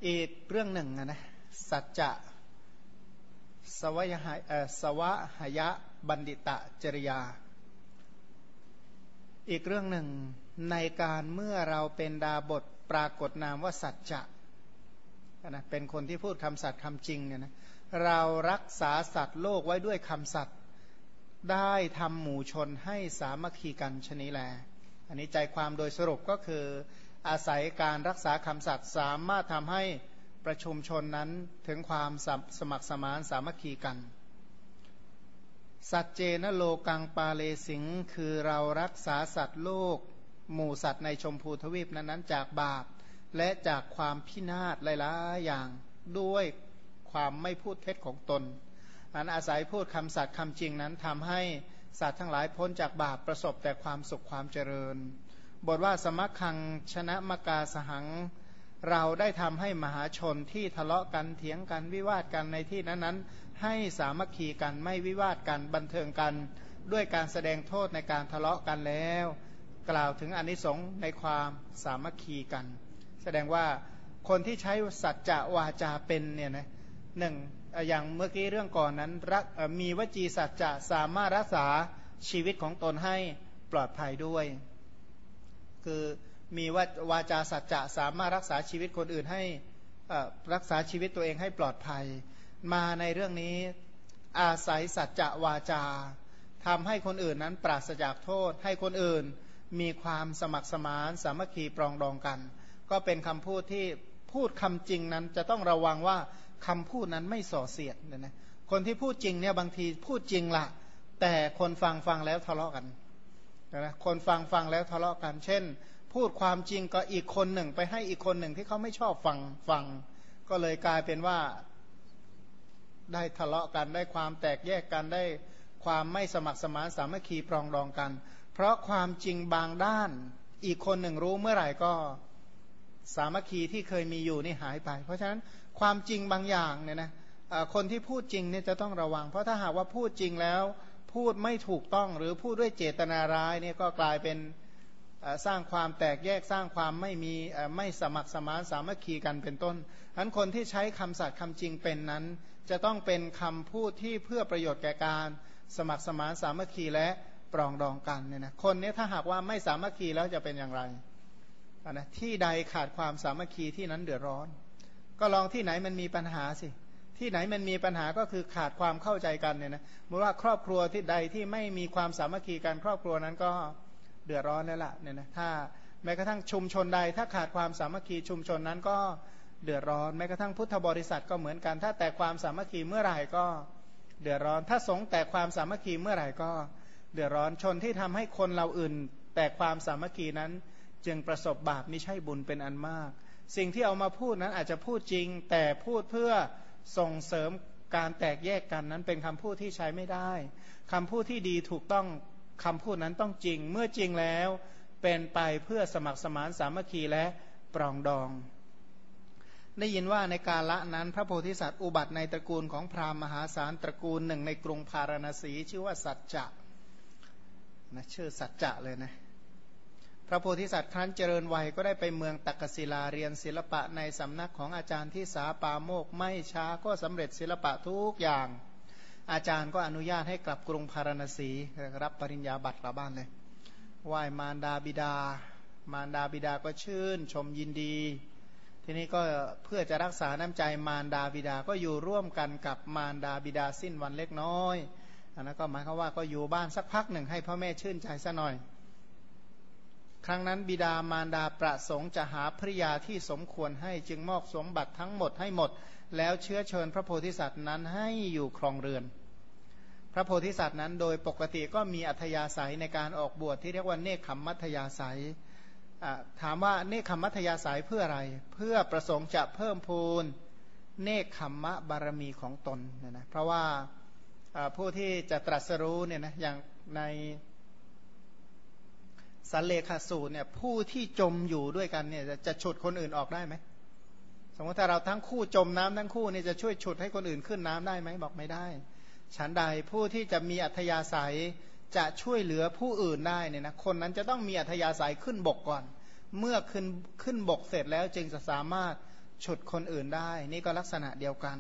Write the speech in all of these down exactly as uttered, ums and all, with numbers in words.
อีกเรื่องหนึ่งนะสัจจะสวะหะสวะหยะบัณฑิตจริยาอีกเรื่องหนึ่งในการเมื่อเราเป็นดาบทปรากฏนามว่าสัจจะนะเป็นคนที่พูดคำสัตย์คำจริงเนี่ยนะเรารักษาสัตว์โลกไว้ด้วยคำสัตย์ได้ทำหมู่ชนให้สามัคคีกันชนิแลอันนี้ใจความโดยสรุปก็คืออาศัยการรักษาคำสัตย์สามารถทำให้ประชุมชนนั้นถึงความสมัครสมานสามัคคีกันสัจเจนะโลกังปาเลสิงคือเรารักษาสัตว์โลกหมู่สัตว์ในชมพูทวีปนั้นๆจากบาปและจากความพินาศหลายๆอย่างด้วยความไม่พูดเท็จของตนอันอาศัยพูดคำสัตย์คำจริงนั้นทำให้สัตว์ทั้งหลายพ้นจากบาปประสบแต่ความสุขความเจริญบทว่าสมัคคังชนะมกาสหังเราได้ทำให้มหาชนที่ทะเลาะกันเถียงกันวิวาทกันในที่นั้นๆให้สามัคคีกันไม่วิวาทกันบันเทิงกันด้วยการแสดงโทษในการทะเลาะกันแล้วกล่าวถึงอานิสงส์ในความสามัคคีกันแสดงว่าคนที่ใช้สัจจะวาจาเป็นเนี่ยนะหนึ่งอย่างเมื่อกี้เรื่องก่อนนั้นรักมีวจีสัจจะสามารถรักษาชีวิตของตนให้ปลอดภัยด้วยคือมีวาจาสัจจะสามารถรักษาชีวิตคนอื่นให้รักษาชีวิตตัวเองให้ปลอดภัยมาในเรื่องนี้อาศัยสัจจะวาจาทำให้คนอื่นนั้นปราศจากโทษให้คนอื่นมีความสมัครสมานสามัคคีปรองดองกันก็เป็นคำพูดที่พูดคำจริงนั้นจะต้องระวังว่าคำพูดนั้นไม่ส่อเสียดเนี่ยนะคนที่พูดจริงเนี่ยบางทีพูดจริงละแต่คนฟังฟังแล้วทะเลาะกันนะคนฟังฟังแล้วทะเลาะกันเช่นพูดความจริงก็อีกคนหนึ่งไปให้อีกคนหนึ่งที่เขาไม่ชอบฟังฟังก็เลยกลายเป็นว่าได้ทะเลาะกันได้ความแตกแยกกันได้ความไม่สมัครสมานสามัคคีปรองดองกันเพราะความจริงบางด้านอีกคนหนึ่งรู้เมื่อไหร่ก็สามัคคีที่เคยมีอยู่นี่หายไปเพราะฉะนั้นความจริงบางอย่างเนี่ยนะคนที่พูดจริงเนี่ยจะต้องระวังเพราะถ้าหากว่าพูดจริงแล้วพูดไม่ถูกต้องหรือพูดด้วยเจตนาร้ายเนี่ยก็กลายเป็นสร้างความแตกแยกสร้างความไม่มีไม่สมัครสมานสามัคคีกันเป็นต้นฉะนั้นคนที่ใช้คำสัตย์คำจริงเป็นนั้นจะต้องเป็นคำพูดที่เพื่อประโยชน์แก่การสมัครสมานสามัคคีและปรองดองกันเนี่ยนะคนนี้ถ้าหากว่าไม่สามัคคีแล้วจะเป็นอย่างไรนะที่ใดขาดความสามัคคีที่นั้นเดือดร้อนก็ลองที่ไหนมันมีปัญหาสิที่ไหนมันมีปัญหาก็คือขาดความเข้าใจกันเนี่ยนะเมื่อว่าครอบครัวที่ใดที่ไม่มีความสามัคคีกันครอบครัวนั้นก็เดือดร้อนแล้วล่ะเนี่ยนะถ้าแม้กระทั่งชุมชนใดถ้าขาดความสามัคคีชุมชนนั้นก็เดือดร้อนแม้กระทั่งพุทธบริษัทก็เหมือนกันถ้าแต่ความสามัคคีเมื่อไหร่ก็เดือดร้อนถ้าสงฆ์แต่ความสามัคคีเมื่อไหร่ก็เดือดร้อนชนที่ทำให้คนเราอื่นแต่ความสามัคคีนั้นจึงประสบบาปมิใช่บุญเป็นอันมากสิ่งที่เอามาพูดนั้นอาจจะพูดจริงแต่พูดเพื่อส่งเสริมการแตกแยกกันนั้นเป็นคำพูดที่ใช้ไม่ได้คำพูดที่ดีถูกต้องคำพูดนั้นต้องจริงเมื่อจริงแล้วเป็นไปเพื่อสมัครสมานสามัคคีและปรองดองได้ยินว่าในกาลนั้นพระโพธิสัตว์อุบัติในตระกูลของพราหมณ์มหาศาลตระกูลหนึ่งในกรุงพาราณสีชื่อว่าสัจจะนะชื่อสัจจะเลยนะพระโพธิสัตว์ครั้นเจริญวัยก็ได้ไปเมืองตักกศิลาเรียนศิลปะในสำนักของอาจารย์ที่สาปาโมกไม่ช้าก็สำเร็จศิลปะทุกอย่างอาจารย์ก็อนุญาตให้กลับกรุงพาราณสีรับปริญญาบัตรกลับบ้านเลยไหว้มารดาบิดามารดาบิดาก็ชื่นชมยินดีทีนี้ก็เพื่อจะรักษาน้ำใจมารดาบิดาก็อยู่ร่วมกันกับมารดาบิดาสิ้นวันเล็กน้อยอันนั้นก็หมายความว่าก็อยู่บ้านสักพักหนึ่งให้พ่อแม่ชื่นใจซะหน่อยครั้งนั้นบิดามารดาประสงค์จะหาภริยาที่สมควรให้จึงมอบสมบัติทั้งหมดให้หมดแล้วเชื้อเชิญพระโพธิสัตว์นั้นให้อยู่ครองเรือนพระโพธิสัตว์นั้นโดยปกติก็มีอัธยาศัยในการออกบวชที่เรียกว่าเนคขมมัธยาศัยถามว่าเนคขมมัธยาศัยเพื่ออะไรเพื่อประสงค์จะเพิ่มพูนเนคขมมะบารมีของตนนะนะเพราะว่าผู้ที่จะตรัสรู้เนี่ยนะอย่างในสัลเลขสูตรเนี่ยผู้ที่จมอยู่ด้วยกันเนี่ยจะฉุดคนอื่นออกได้ไหมสมมติถ้าเราทั้งคู่จมน้ำทั้งคู่เนี่ยจะช่วยฉุดให้คนอื่นขึ้นน้ำได้ไหมบอกไม่ได้ฉันใดผู้ที่จะมีอัธยาศัยจะช่วยเหลือผู้อื่นได้เนี่ยนะคนนั้นจะต้องมีอัธยาศัยขึ้นบกก่อนเมื่อขึ้นขึ้นบกเสร็จแล้วจึงจะสามารถฉุดคนอื่นได้นี่ก็ลักษณะเดียวกัน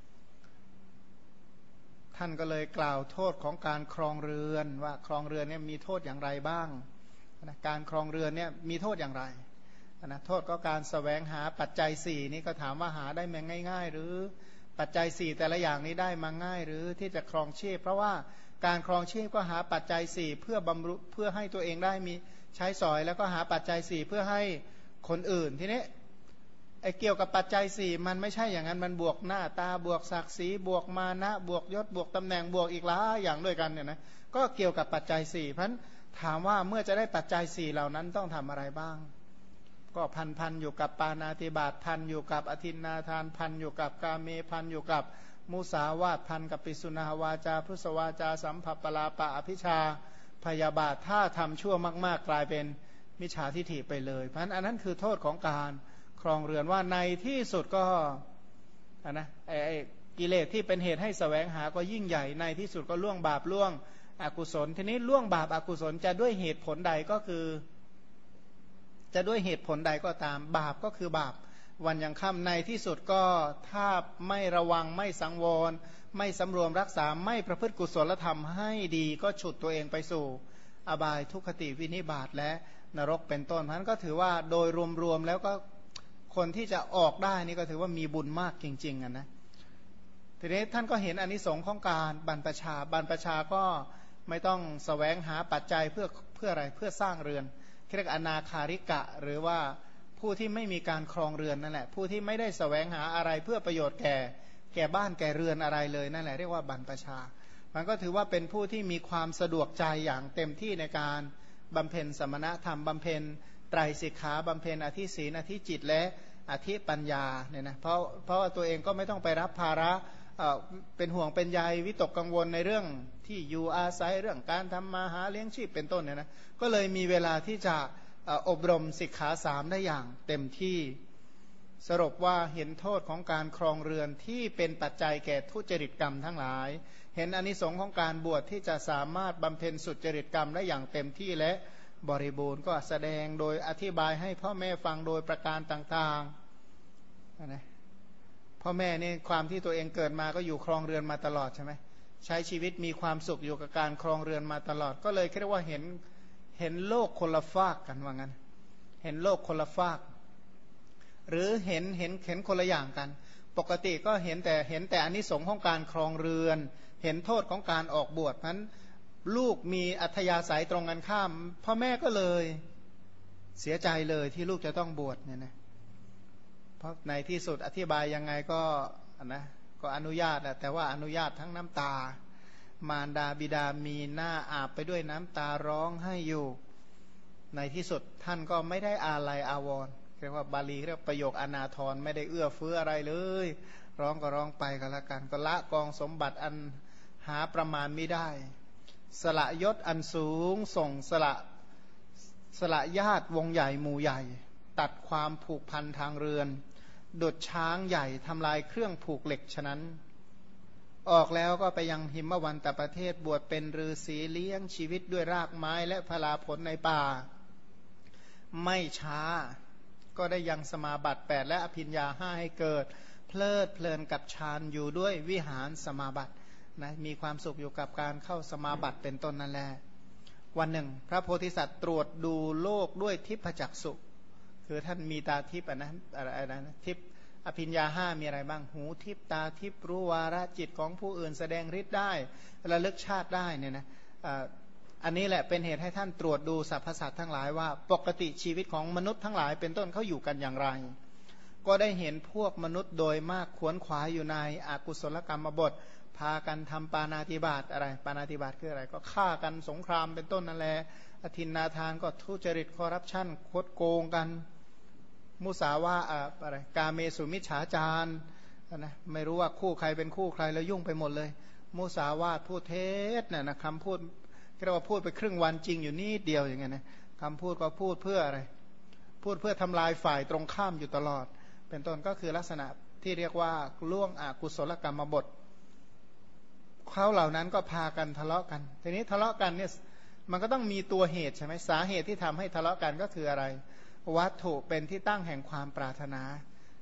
ท่านก็เลยกล่าวโทษของการครองเรือนว่าครองเรือนเนี่ยมีโทษอย่างไรบ้างนะการครองเรือนเนี่ยมีโทษอย่างไรนะโทษก็การแสวงหาปัจจัยสี่นี่ก็ถามว่าหาได้มาง่ายๆหรือปัจจัยสี่แต่ละอย่างนี้ได้มาง่ายหรือที่จะครองชีพเพราะว่าการครองชีพก็หาปัจจัยสี่เพื่อบำรุเพื่อให้ตัวเองได้มีใช้สอยแล้วก็หาปัจจัยสี่เพื่อให้คนอื่นทีนี้ไอ้เกี่ยวกับปัจจัยสี่มันไม่ใช่อย่างนั้นมันบวกหน้าตาบวกศักดิ์ศรีบวกมานะบวกยศบวกตำแหน่งบวกอีกหลายอย่างด้วยกันเนี่ยนะก็เกี่ยวกับปัจจัยสี่เพราะฉะนั้นถามว่าเมื่อจะได้ปัจจัยสี่เหล่านั้นต้องทำอะไรบ้างก็พันพันอยู่กับปาณาติบาตพันอยู่กับอทินนาทานพันอยู่กับกาเมพันอยู่กับมุสาวาทพันกับปิสุนาวาจาพุสวาจาสัมผัสปลาปะอภิชาพยาบาทถ้าทำชั่วมากๆกลายเป็นมิจฉาทิฏฐิไปเลยเพราะฉะนั้นอันนั้นคือโทษของการครองเรือนว่าในที่สุดก็นะไอ้กิเลสที่เป็นเหตุให้แสวงหาก็ยิ่งใหญ่ในที่สุดก็ล่วงบาปล่วงอกุศลทีนี้ล่วงบาปอกุศลจะด้วยเหตุผลใดก็คือจะด้วยเหตุผลใดก็ตามบาปก็คือบาปวันยังค่ำในที่สุดก็ถ้าไม่ระวังไม่สังวรไม่สำรวมรักษาไม่ประพฤติกุศลธรรมให้ดีก็ฉุดตัวเองไปสู่อบายทุกขติวินิบาตและนรกเป็นต้นเพราะฉะนั้นก็ถือว่าโดยรวมๆแล้วก็คนที่จะออกได้นี่ก็ถือว่ามีบุญมากจริงๆอ่ะนะทีนี้ท่านก็เห็นอานิสงส์ของการบรรพชาบรรพชาก็ไม่ต้องแสวงหาปัจจัยเพื่อเพื่ออะไรเพื่อสร้างเรือนเรียกอนาคาริกะหรือว่าผู้ที่ไม่มีการครองเรือนนั่นแหละผู้ที่ไม่ได้แสวงหาอะไรเพื่อประโยชน์แก่แก่บ้านแก่เรือนอะไรเลยนั่นแหละเรียกว่าบรรพชามันก็ถือว่าเป็นผู้ที่มีความสะดวกใจอย่างเต็มที่ในการบำเพ็ญสมณธรรมบำเพ็ญไตรสิกขาบำเพ็ญอธิศีลอธิจิตและอธิปัญญาเนี่ยนะเพราะเพราะว่าตัวเองก็ไม่ต้องไปรับภาระเป็นห่วงเป็นใยวิตกกังวลในเรื่องที่อยู่อาศัยเรื่องการทำมาหาเลี้ยงชีพเป็นต้นเนี่ยนะก็เลยมีเวลาที่จะอบรมสิกขาสามได้อย่างเต็มที่สรุปว่าเห็นโทษของการครองเรือนที่เป็นปัจจัยแก่ทุจริตกรรมทั้งหลายเห็นอานิสงส์ของการบวชที่จะสามารถบำเพ็ญสุจริตกรรมได้อย่างเต็มที่และบริบูรณ์ก็แสดงโดยอธิบายให้พ่อแม่ฟังโดยประการต่างๆนะพ่อแม่นี่ความที่ตัวเองเกิดมาก็อยู่ครองเรือนมาตลอดใช่ไหมใช้ชีวิตมีความสุขอยู่กับการครองเรือนมาตลอดก็เลยเรียกว่าเห็นเห็นโลกคนละฟากกันว่างั้นเห็นโลกคนละฟากหรือเห็นเห็นเห็นคนละอย่างกันปกติก็เห็นแต่เห็นแต่อานิสงส์ของการครองเรือนเห็นโทษของการออกบวชนั้นลูกมีอัธยาศัยตรงกันข้ามพ่อแม่ก็เลยเสียใจเลยที่ลูกจะต้องบวชเนี่ยนะเพราะในที่สุดอธิบายยังไงก็นะก็อนุญาตแต่ว่าอนุญาตทั้งน้ำตามารดาบิดามีหน้าอาบไปด้วยน้ำตาร้องให้อยู่ในที่สุดท่านก็ไม่ได้อาลัยอาวรณ์เรียกว่าบาลีเรียกประโยคอนาถรไม่ได้เอื้อเฟื้ออะไรเลยร้องก็ร้องไปก็แล้วกันก็ละกองสมบัติอันหาประมาณไม่ได้สละยศอันสูงส่งสละสละญาติวงใหญ่หมู่ใหญ่ตัดความผูกพันทางเรือนดุจช้างใหญ่ทำลายเครื่องผูกเหล็กฉะนั้นออกแล้วก็ไปยังหิมวันตประเทศบวชเป็นฤาษีเลี้ยงชีวิตด้วยรากไม้และพลาผลในป่าไม่ช้าก็ได้ยังสมาบัติแปดและอภิญญาห้าให้เกิดเพลิดเพลินกับฌานอยู่ด้วยวิหารสมาบัตินะมีความสุขอยู่กับการเข้าสมาบัติเป็นต้นนั่นแหละวันหนึ่งพระโพธิสัตว์ตรวจดูโลกด้วยทิพจักษุคือท่านมีตาทิพย์นะอะไรนะทิพอภิญญาห้ามีอะไรบ้างหูทิพตาทิพรู้วาระจิตของผู้อื่นแสดงฤทธิ์ได้ระลึกชาติได้เนี่ยนะอันนี้แหละเป็นเหตุให้ท่านตรวจดูสรรพสัตว์ทั้งหลายว่าปกติชีวิตของมนุษย์ทั้งหลายเป็นต้นเขาอยู่กันอย่างไรก็ได้เห็นพวกมนุษย์โดยมากขวนขวายอยู่ในอกุศลกรรมบทพากันทำปาณาติบาตอะไรปาณาติบาตคืออะไรก็ฆ่ากันสงครามเป็นต้นนั่นแหละอทินนาทานก็ทุจริตคอร์รัปชันคดโกงกันมุสาวาอะไรกาเมสุมิจฉาจารนะไม่รู้ว่าคู่ใครเป็นคู่ใครแล้วยุ่งไปหมดเลยมุสาวาทพูดเท็จเนี่ยนะคำพูดเรียกว่าพูดไปครึ่งวันจริงอยู่นิดเดียวอย่างเงี้ยนะคำพูดก็พูดเพื่ออะไรพูดเพื่อทำลายฝ่ายตรงข้ามอยู่ตลอดเป็นต้นก็คือลักษณะที่เรียกว่าล่วงอกุศลกรรมบทเขาเหล่านั้นก็พากันทะเลาะกันทีนี้ทะเลาะกันเนี่ยมันก็ต้องมีตัวเหตุใช่ไหมสาเหตุที่ทำให้ทะเลาะกันก็คืออะไรวัตถุเป็นที่ตั้งแห่งความปรารถนา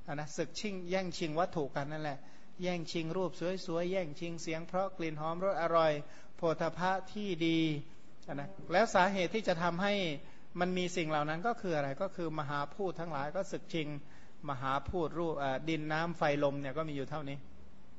อันนะศึกชิงแย่งชิงวัตถุกันนั่นแหละแย่งชิงรูปสวยๆแย่งชิงเสียงเพราะกลิ่นหอมรสอร่อยโผฏฐัพพะที่ดีนะแล้วสาเหตุที่จะทำให้มันมีสิ่งเหล่านั้นก็คืออะไรก็คือมหาพูดทั้งหลายก็ศึกชิงมหาพูดรูปดินน้ำไฟลมเนี่ยก็มีอยู่เท่านี้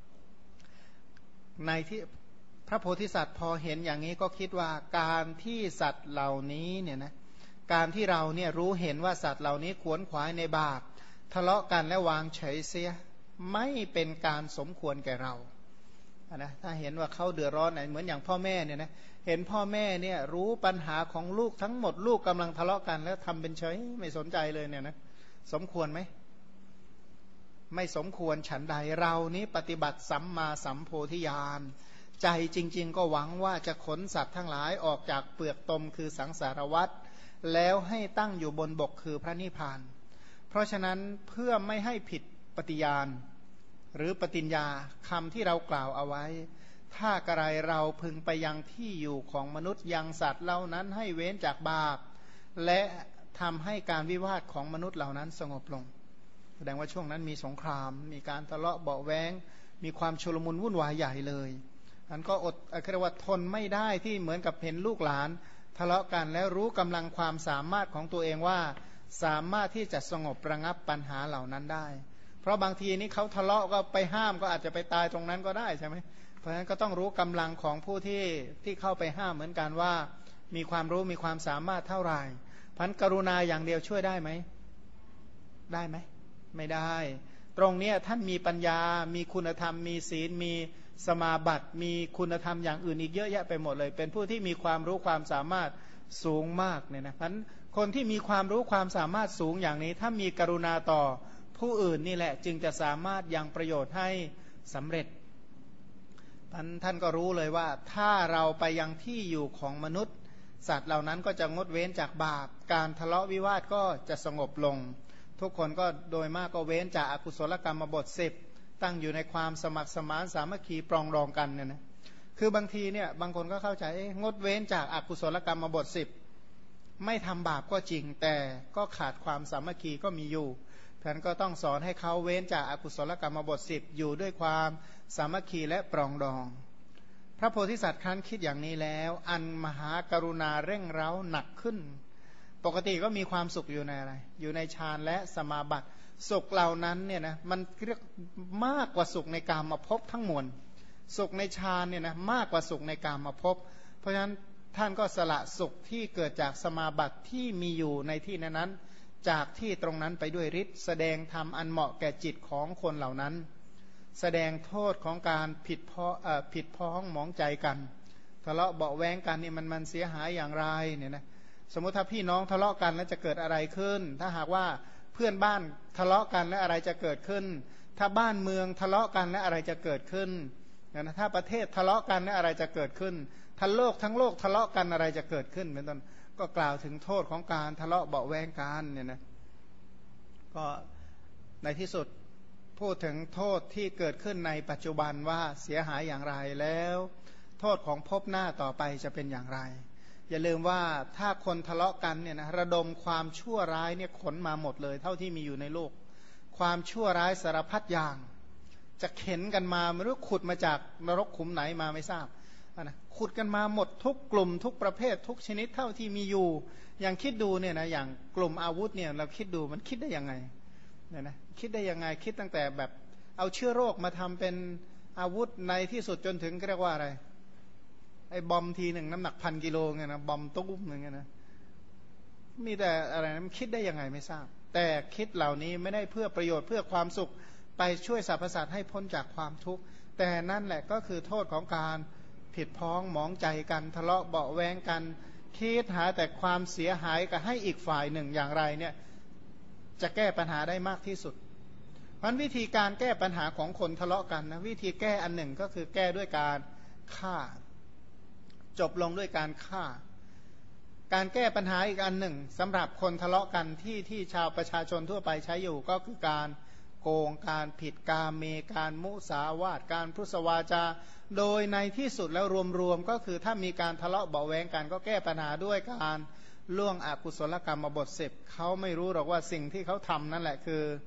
ในที่พระโพธิสัตว์พอเห็นอย่างนี้ก็คิดว่าการที่สัตว์เหล่านี้เนี่ยนะการที่เราเนี่ยรู้เห็นว่าสัตว์เหล่านี้ขวนขวายในบาปทะเลาะกันและวางเฉยเสียไม่เป็นการสมควรแก่เรานะถ้าเห็นว่าเขาเดือดร้อนไหนเหมือนอย่างพ่อแม่เนี่ยนะเห็นพ่อแม่เนี่ยรู้ปัญหาของลูกทั้งหมดลูกกำลังทะเลาะกันแล้วทำเป็นเฉยไม่สนใจเลยเนี่ยนะสมควรไหมไม่สมควรฉันใดเรานี้ปฏิบัติสัมมาสัมโพธิญาณใจจริงๆก็หวังว่าจะขนสัตว์ทั้งหลายออกจากเปลือกตมคือสังสารวัฏแล้วให้ตั้งอยู่บนบกคือพระนิพพานเพราะฉะนั้นเพื่อไม่ให้ผิดปฏิญาณหรือปฏิญญาคำที่เรากล่าวเอาไว้ถ้ากระไรเราพึงไปยังที่อยู่ของมนุษย์ยังสัตว์เหล่านั้นให้เว้นจากบาปและทำให้การวิวาทของมนุษย์เหล่านั้นสงบลงแสดงว่าช่วงนั้นมีสงครามมีการทะเลาะเบาะแว้งมีความชุลมุนวุ่นวายใหญ่เลยอันก็อดเรียกว่าทนไม่ได้ที่เหมือนกับเห็นลูกหลานทะเลาะกันแล้วรู้กำลังความสามารถของตัวเองว่าสามารถที่จะสงบระงับปัญหาเหล่านั้นได้เพราะบางทีนี้เขาทะเลาะก็ไปห้ามก็อาจจะไปตายตรงนั้นก็ได้ใช่ไหมเพราะฉะนั้นก็ต้องรู้กำลังของผู้ที่ที่เข้าไปห้ามเหมือนกันว่ามีความรู้มีความสามารถเท่าไหร่พันกรุณาอย่างเดียวช่วยได้ไหมได้ไหมไม่ได้ตรงนี้ท่านมีปัญญามีคุณธรรมมีศีลมีสมาบัติมีคุณธรรมอย่างอื่นอีกเยอะแยะไปหมดเลยเป็นผู้ที่มีความรู้ความสามารถสูงมากเนี่ยนะพันคนที่มีความรู้ความสามารถสูงอย่างนี้ถ้ามีกรุณาต่อผู้อื่นนี่แหละจึงจะสามารถยังประโยชน์ให้สำเร็จท่านท่านก็รู้เลยว่าถ้าเราไปยังที่อยู่ของมนุษย์สัตว์เหล่านั้นก็จะงดเว้นจากบาปการทะเลาะวิวาทก็จะสงบลงทุกคนก็โดยมากก็เว้นจากอกุศลกรรมบทสิบตั้งอยู่ในความสมัครสมานสามัคคีปรองดองกันเนี่ยนะคือบางทีเนี่ยบางคนก็เข้าใจงดเว้นจากอกุศลกรรมบทสิบไม่ทำบาปก็จริงแต่ก็ขาดความสามัคคีก็มีอยู่ท่านก็ต้องสอนให้เขาเว้นจากอกุศลกรรมบทสิบอยู่ด้วยความสามัคคีและปรองดองพระโพธิสัตว์ครั้นคิดอย่างนี้แล้วอันมหากรุณาเร่งเร้าหนักขึ้นปกติก็มีความสุขอยู่ในอะไรอยู่ในฌานและสมาบัติสุขเหล่านั้นเนี่ยนะมันเรียกมากกว่าสุขในกามภพทั้งมวลสุขในฌานเนี่ยนะมากกว่าสุขในกามภพเพราะฉะนั้นท่านก็สละสุขที่เกิดจากสมาบัติที่มีอยู่ในที่นั้นจากที่ตรงนั้นไปด้วยฤทธิ์แสดงธรรมอันเหมาะแก่จิตของคนเหล่านั้นแสดงโทษของการผิดพ้อเอ่อผิดพ้องหมองใจกันทะเลาะเบาะแว้งกันนี่มันมันเสียหายอย่างไรเนี่ยนะสมมติถ้าพี่น้องทะเลาะกันแล้วจะเกิดอะไรขึ้นถ้าหากว่าเพื่อนบ้านทะเลาะกันแล้วอะไรจะเกิดขึ้นถ้าบ้านเมืองทะเลาะกันแล้วอะไรจะเกิดขึ้นนะถ้าประเทศทะเลาะกันแล้วอะไรจะเกิดขึ้นถ้าโลกทั้งโลกทะเลาะกันอะไรจะเกิดขึ้นเป็นต้นก็กล่าวถึงโทษของการทะเลาะเบาะแว้งกันเนี่ยนะก็ในที่สุดพูดถึงโทษที่เกิดขึ้นในปัจจุบันว่าเสียหายอย่างไรแล้วโทษของภพหน้าต่อไปจะเป็นอย่างไรอย่าลืมว่าถ้าคนทะเลาะกันเนี่ยนะระดมความชั่วร้ายเนี่ยขนมาหมดเลยเท่าที่มีอยู่ในโลกความชั่วร้ายสารพัดอย่างจะเข็นกันมาไม่รู้ขุดมาจากนรกขุมไหนมาไม่ทราบนะขุดกันมาหมดทุกกลุ่มทุกประเภททุกชนิดเท่าที่มีอยู่อย่างคิดดูเนี่ยนะอย่างกลุ่มอาวุธเนี่ยเราคิดดูมันคิดได้ยังไงเนี่ยนะคิดได้ยังไงคิดตั้งแต่แบบเอาเชื้อโรคมาทำเป็นอาวุธในที่สุดจนถึงเรียกว่าอะไรไอ้บอมทีหนึ่งน้ำหนักพันกิโลเงี้ยนะบอมตุ้มอย่างเงี้ยนะมีแต่อะไรนะมันคิดได้ยังไงไม่ทราบแต่คิดเหล่านี้ไม่ได้เพื่อประโยชน์เพื่อความสุขไปช่วยสรรพสัตว์ให้พ้นจากความทุกข์แต่นั่นแหละก็คือโทษของการผิดพ้องหมองใจกันทะเลาะเบาะแว้งกันคิดหาแต่ความเสียหายกับให้อีกฝ่ายหนึ่งอย่างไรเนี่ยจะแก้ปัญหาได้มากที่สุดเพราะวิธีการแก้ปัญหาของคนทะเลาะกันนะวิธีแก้อันหนึ่งก็คือแก้ด้วยการฆ่าจบลงด้วยการฆ่าการแก้ปัญหาอีกอันหนึ่งสำหรับคนทะเลาะกันที่ที่ชาวประชาชนทั่วไปใช้อยู่ก็คือการโกงการผิดกาเมการมุสาวาทการพุสวาจาโดยในที่สุดแล้วรวมๆก็คือถ้ามีการทะเลาะเบาแวงกันก็แก้ปัญหาด้วยการล่วงอกุศลกรรมบทสิบเขาไม่รู้หรอกว่าสิ่งที่เขาทำนั่นแหละคือ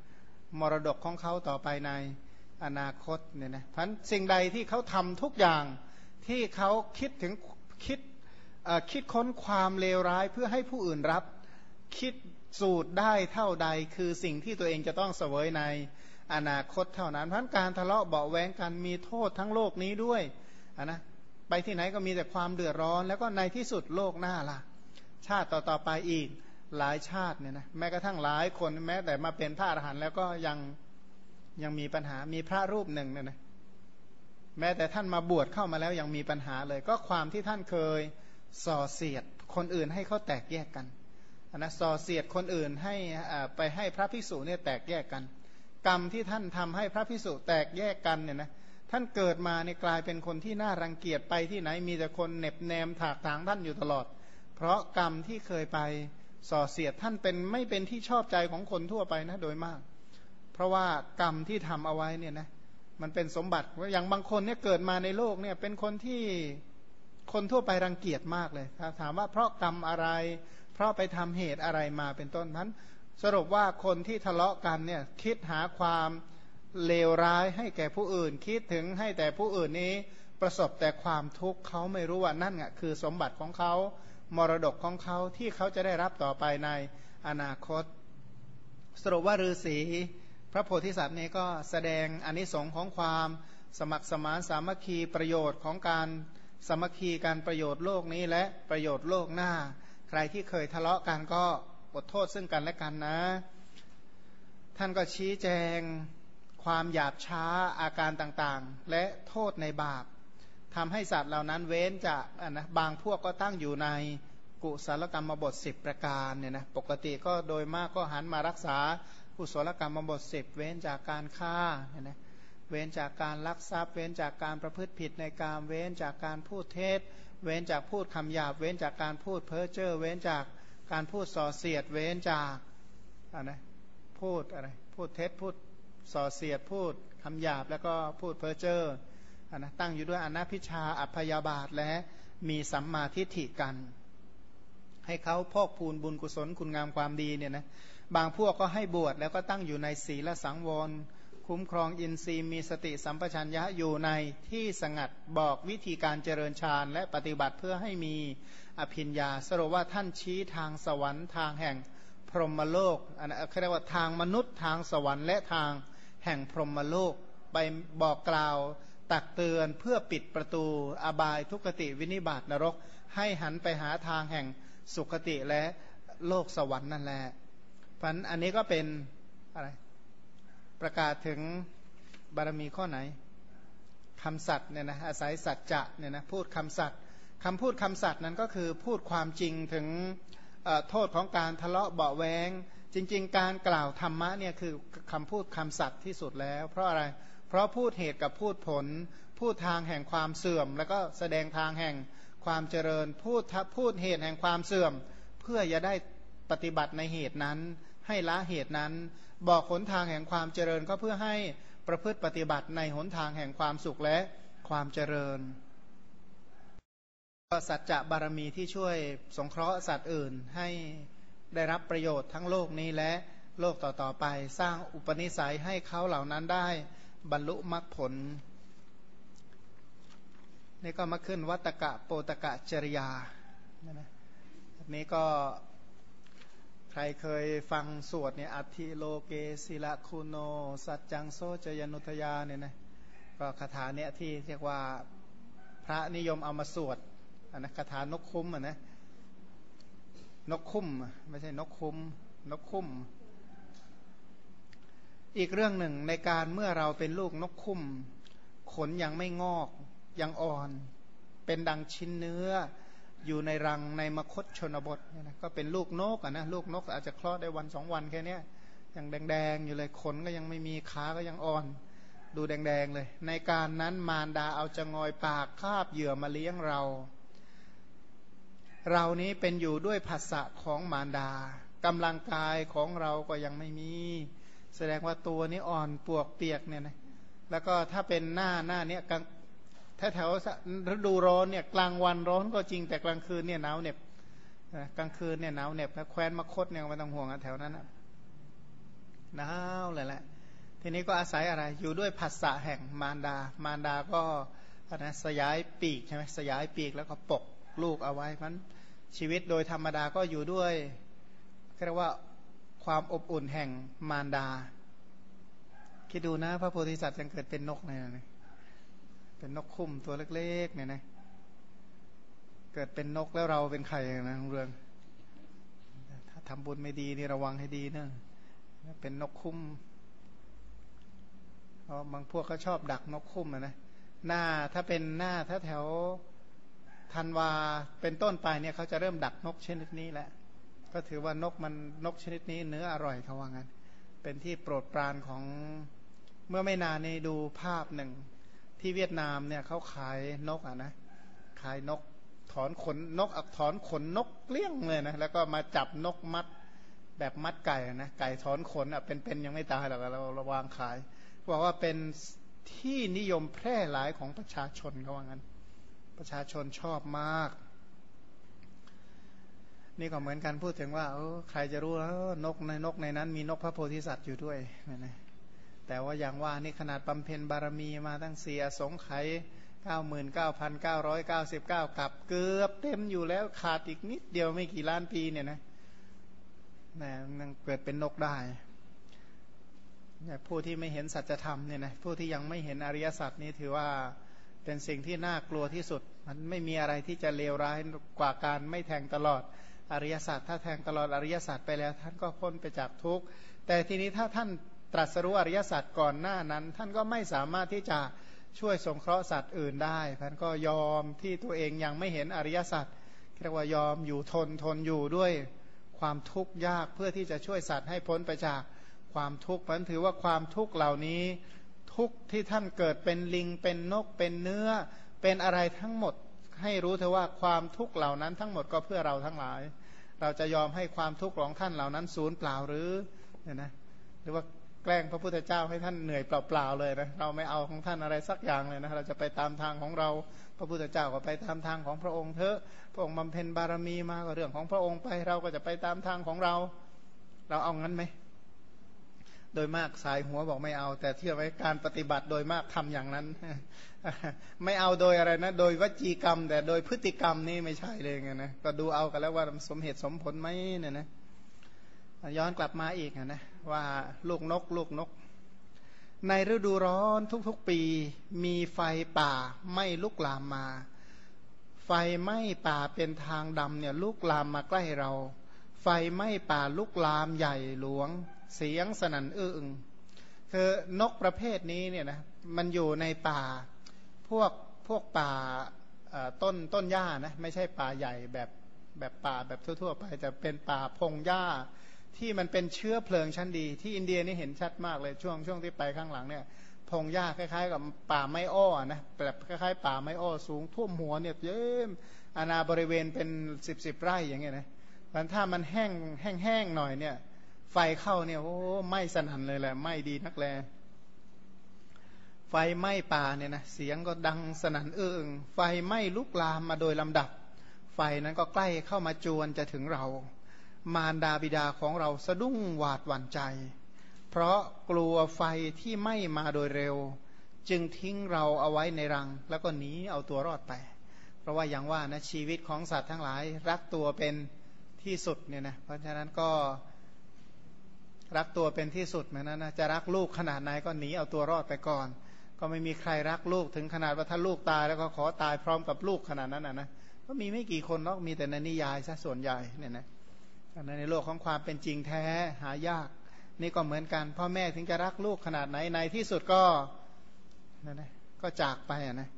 มรดกของเขาต่อไปในอนาคตเนี่ยนะพันสิ่งใดที่เขาทำทุกอย่างที่เขาคิดถึงคิดคิดค้นความเลวร้ายเพื่อให้ผู้อื่นรับคิดสูตรได้เท่าใดคือสิ่งที่ตัวเองจะต้องเสวยในอนาคตเท่านั้นเพราะการทะเลาะเบาะแว้งกันมีโทษทั้งโลกนี้ด้วยนะไปที่ไหนก็มีแต่ความเดือดร้อนแล้วก็ในที่สุดโลกหน้าล่ะชาติต่อๆไปอีกหลายชาติเนี่ยนะแม้กระทั่งหลายคนแม้แต่มาเป็นพระอรหันต์แล้วก็ยังยังมีปัญหามีพระรูปหนึ่งเนี่ยนะแม้แต่ท่านมาบวชเข้ามาแล้วยังมีปัญหาเลยก็ความที่ท่านเคยส่อเสียดคนอื่นให้เขาแตกแยกกันนะส่อเสียดคนอื่นให้ไปให้พระภิกษุเนี่ยแตกแยกกันกรรมที่ท่านทำให้พระภิกษุแตกแยกกันเนี่ยนะท่านเกิดมาเนี่ยกลายเป็นคนที่น่ารังเกียจไปที่ไหนมีแต่คนเหน็บแนมถากถางท่านอยู่ตลอดเพราะกรรมที่เคยไปส่อเสียดท่านเป็นไม่เป็นที่ชอบใจของคนทั่วไปนะโดยมากเพราะว่ากรรมที่ทำเอาไว้เนี่ยนะมันเป็นสมบัติอย่างบางคนเนี่ยเกิดมาในโลกเนี่ยเป็นคนที่คนทั่วไปรังเกียจมากเลยถามว่าเพราะกรรมอะไรเพราะไปทำเหตุอะไรมาเป็นต้นนั้นสรุปว่าคนที่ทะเลาะกันเนี่ยคิดหาความเลวร้ายให้แก่ผู้อื่นคิดถึงให้แต่ผู้อื่นนี้ประสบแต่ความทุกข์เขาไม่รู้ว่านั่นคือสมบัติของเขามรดกของเขาที่เขาจะได้รับต่อไปในอนาคตสรุปว่าฤาษีพระโพธิสัตว์นี้ก็แสดงอานิสงส์ของความสมัครสมานสามัคคีประโยชน์ของการสามัคคีการประโยชน์โลกนี้และประโยชน์โลกหน้าใครที่เคยทะเลาะกันก็อดโทษซึ่งกันและกันนะท่านก็ชี้แจงความหยาบช้าอาการต่างๆและโทษในบาปทำให้สัตว์เหล่านั้นเว้นจากนะบางพวกก็ตั้งอยู่ในกุศลกรรมบทสิบประการเนี่ยนะปกติก็โดยมากก็หันมารักษากุศลกรรมบทสิบเว้นจากการฆ่าเนี่ยนะเว้นจากการลักทรัพย์เว้นจากการประพฤติผิดในกามเว้นจากการพูดเท็จเว้นจากพูดคำหยาบเว้นจากการพูดเพ้อเจ้อเว้นจากการพูดส่อเสียดเว้นจากอะไรพูดอะไรพูดเท็จพูดส่อเสียดพูดคำหยาบแล้วก็พูดเพ้อเจ้อนะตั้งอยู่ด้วยอนัพพิชาอัพยาบาทและมีสัมมาทิฏฐิกันให้เขาพอกพูนบุญกุศลคุณงามความดีเนี่ยนะบางพวกก็ให้บวชแล้วก็ตั้งอยู่ในศีลสังวรคุ้มครองอินทรีย์มีสติสัมปชัญญะอยู่ในที่สงัดบอกวิธีการเจริญฌานและปฏิบัติเพื่อให้มีอภิญญาสรุปว่าท่านชี้ทางสวรรค์ทางแห่งพรหมโลกอันนั้นเรียกว่าทางมนุษย์ทางสวรรค์และทางแห่งพรหมโลกไปบอกกล่าวตักเตือนเพื่อปิดประตูอบายทุกขติวินิบาตนรกให้หันไปหาทางแห่งสุขติและโลกสวรรค์นั่นแหละเพราะฉะนั้นอันนี้ก็เป็นอะไรประกาศถึงบารมีข้อไหนคำสัตย์เนี่ยนะอาศัยสัจจะเนี่ยนะพูดคำสัตย์คำพูดคำสัตย์นั้นก็คือพูดความจริงถึงโทษของการทะเลาะเบาะแว้งจริงๆการกล่าวธรรมะเนี่ยคือคำพูดคำสัตย์ที่สุดแล้วเพราะอะไรเพราะพูดเหตุกับพูดผลพูดทางแห่งความเสื่อมแล้วก็แสดงทางแห่งความเจริญพูดพูดเหตุแห่งความเสื่อมเพื่อจะได้ปฏิบัติในเหตุนั้นให้ละเหตุนั้นบอกหนทางแห่งความเจริญก็เพื่อให้ประพฤติปฏิบัติในหนทางแห่งความสุขและความเจริญก็สัจจะบารมีที่ช่วยสงเคราะห์สัตว์อื่นให้ได้รับประโยชน์ทั้งโลกนี้และโลกต่อๆไปสร้างอุปนิสัยให้เขาเหล่านั้นได้บรรลุมรรคผลนี่ก็มาขึ้นวัตกะโปตกะจริยานะนี้ก็ใครเคยฟังสวดเนี่ยอัติโลเกศิลคุโนสัจจังโซจยนุทยาเนี่ยนะก็คาถาเนี่ยที่เรียกว่าพระนิยมเอามาสวดอันนะคาถานกคุ้มอ่ะนะนกคุ้มไม่ใช่นกคุ้มนกคุ้มอีกเรื่องหนึ่งในการเมื่อเราเป็นลูกนกคุ้มขนยังไม่งอกยังอ่อนเป็นดังชิ้นเนื้ออยู่ในรังในมคธชนบทเนี่ยนะก็เป็นลูกนกอ่ะนะลูกนกอาจจะคลอดได้วันสองวันแค่นี้ยังแดงๆอยู่เลยขนก็ยังไม่มีขาก็ยังอ่อนดูแดงๆเลยในการนั้นมารดาเอาจะงอยปากคาบเหยื่อมาเลี้ยงเราเรานี้เป็นอยู่ด้วยภาษะของมารดากำลังกายของเราก็ยังไม่มีแสดงว่าตัวนี้อ่อนปวกเปียกเนี่ยนะแล้วก็ถ้าเป็นหน้าหน้าเนี้ยกลางถ้าแถวฤดูร้อนเนี่ยกลางวันร้อนก็จริงแต่กลางคืนเนี่ยหนาวเหน็บกลางคืนเนี่ยหนาวเหน็บนะแคว้นมคธเนี่ยไม่ต้องห่วงแถวนั้นนะหนาวเลยแหละทีนี้ก็อาศัยอะไรอยู่ด้วยผัสสะแห่งมารดามารดาก็นะสยายปีกใช่ไหมสยายปีกแล้วก็ปกลูกเอาไว้มันชีวิตโดยธรรมดาก็อยู่ด้วยเรียกว่าความอบอุ่นแห่งมารดาคิดดูนะพระโพธิสัตว์ยังเกิดเป็นนกเลยนะเป็นนกคุ้มตัวเล็กๆเนี่ยนะเกิดเป็นนกแล้วเราเป็นใครนะเรื่องถ้าทำบุญไม่ดีนี่ระวังให้ดีนะเป็นนกคุ้มเพราะบางพวกเขาชอบดักนกคุ้มนะหน้าถ้าเป็นหน้าถ้าแถวธันวาเป็นต้นไปเนี่ยเขาจะเริ่มดักนกชนิดนี้แหละก็ถือว่านกมันนกชนิดนี้เนื้ออร่อยเขาว่างั้นเป็นที่โปรดปรานของเมื่อไม่นานนี้ดูภาพหนึ่งที่เวียดนามเนี่ยเขาขายนกอ่ะนะขายนกถอนขนนกอักถอนขนนกเกลี้ยงเลยนะแล้วก็มาจับนกมัดแบบมัดไก่นะไก่ถอนขนอ่ะเป็นๆยังไม่ตายหรอกเราระวางขายบอกว่าเป็นที่นิยมแพร่หลายของประชาชนเขาว่างั้นประชาชนชอบมากนี่ก็เหมือนกันพูดถึงว่าเออใครจะรู้แล้วนกในนกในนั้นมีนกพระโพธิสัตว์อยู่ด้วยนะแต่ว่าอย่างว่านี่ขนาดบำเพ็ญบารมีมาตั้งสี่อสงไขย เก้าหมื่นเก้าพันเก้าร้อยเก้าสิบเก้า กับเกือบเต็มอยู่แล้วขาดอีกนิดเดียวไม่กี่ล้านปีเนี่ยนะนะมันเกิดเป็นนกได้ผู้ที่ไม่เห็นสัจธรรมเนี่ยนะผู้ที่ยังไม่เห็นอริยสัจนี้ถือว่าเป็นสิ่งที่น่ากลัวที่สุดมันไม่มีอะไรที่จะเลวร้ายกว่าการไม่แทงตลอดอริยสัจถ้าแทงตลอดอริยสัจไปแล้วท่านก็พ้นไปจากทุกข์แต่ทีนี้ถ้าท่านตรัสรู้อริยสัจก่อนหน้านั้นท่านก็ไม่สามารถที่จะช่วยสงเคราะห์สัตว์อื่นได้ท่านก็ยอมที่ตัวเองยังไม่เห็นอริยสัจเรียกว่ายอมอยู่ทนทนอยู่ด้วยความทุกข์ยากเพื่อที่จะช่วยสัตว์ให้พ้นไปจากความทุกข์มันถือว่าความทุกข์เหล่านี้ทุกข์ที่ท่านเกิดเป็นลิงเป็นนกเป็นเนื้อเป็นอะไรทั้งหมดให้รู้เถอะว่าความทุกข์เหล่านั้นทั้งหมดก็เพื่อเราทั้งหลายเราจะยอมให้ความทุกข์ของท่านเหล่านั้นสูญเปล่าหรือเนี่ยนะหรือว่าแกล้งพระพุทธเจ้าให้ท่านเหนื่อยเปล่าๆเลยนะเราไม่เอาของท่านอะไรสักอย่างเลยนะเราจะไปตามทางของเราพระพุทธเจ้าก็ไปตามทางของพระองค์เถอะพระองค์บำเพ็ญบารมีมาก็เรื่องของพระองค์ไปเราก็จะไปตามทางของเราเราเอางั้นไหมโดยมากสายหัวบอกไม่เอาแต่เที่ยวไว้การปฏิบัติโดยมากทำอย่างนั้นไม่เอาโดยอะไรนะโดยวจีกรรมแต่โดยพฤติกรรมนี่ไม่ใช่เลยไงนะก็ดูเอากันแล้วว่าสมเหตุสมผลไหมเนี่ยนะย้อนกลับมาอีกนะว่าลูกนกลูกนกในฤดูร้อนทุกๆปีมีไฟป่าไม่ลุกลามมาไฟไหม้ป่าเป็นทางดำเนี่ยลุกลามมาใกล้เราไฟไหม้ป่าลุกลามใหญ่หลวงเสียงสนั่นอื้ออึงคือนกประเภทนี้เนี่ยนะมันอยู่ในป่าพวกพวกป่าต้นต้นหญ้านะไม่ใช่ป่าใหญ่แบบแบบป่าแบบทั่วๆไปแต่เป็นป่าพงหญ้าที่มันเป็นเชื้อเพลิงชั้นดีที่อินเดียนี่เห็นชัดมากเลยช่วงช่วงที่ไปข้างหลังเนี่ยพงหญ้าคล้ายๆกับป่าไม้อ้อนะแบบคล้ายๆป่าไม้อ้อสูงท่วมหัวเนี่ยเยิ้มอาณาบริเวณเป็นสิบสิบไร่อย่างเงี้ยนะมันถ้ามันแห้งแห้งแห้งหน่อยเนี่ยไฟเข้าเนี่ยโอ้ไหม้สนั่นเลยแหละไหม้ดีนักแลไฟไหม้ป่าเนี่ยนะเสียงก็ดังสนั่นเอื้องไฟไหม้ลุกลามมาโดยลำดับไฟนั้นก็ใกล้เข้ามาจวนจะถึงเรามารดาบิดาของเราสะดุ้งหวาดหวั่นใจเพราะกลัวไฟที่ไหม้มาโดยเร็วจึงทิ้งเราเอาไว้ในรังแล้วก็หนีเอาตัวรอดไปเพราะว่าอย่างว่านะชีวิตของสัตว์ทั้งหลายรักตัวเป็นที่สุดเนี่ยนะเพราะฉะนั้นก็รักตัวเป็นที่สุดเหมือนนั้นนะจะรักลูกขนาดไหนก็หนีเอาตัวรอดไปก่อนก็ไม่มีใครรักลูกถึงขนาดว่าถ้าลูกตายแล้วก็ขอตายพร้อมกับลูกขนาดนั้นนะนะก็มีไม่กี่คนหรอกมีแต่ในนิยายซะส่วนใหญ่เนี่ยนะในโลกของความเป็นจริงแท้หายากนี่ก็เหมือนกันพ่อแม่ถึงจะรักลูกขนาดไหนในที่สุดก็นั่นนะก็จากไปอ่ะนะ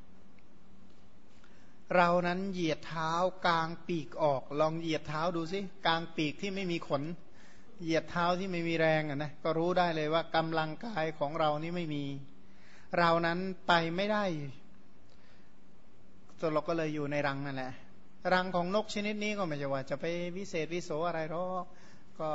เรานั้นเหยียดเท้ากลางปีกออกลองเหยียดเท้าดูสิกลางปีกที่ไม่มีขนเหยียดเท้าที่ไม่มีแรงอ่ะนะก็รู้ได้เลยว่ากำลังกายของเรานี่ไม่มีเรานั้นไปไม่ได้จนเราก็เลยอยู่ในรังนั่นแหละรังของนกชนิดนี้ก็ไม่ใช่ว่าจะไปวิเศษวิโสอะไรหรอกก็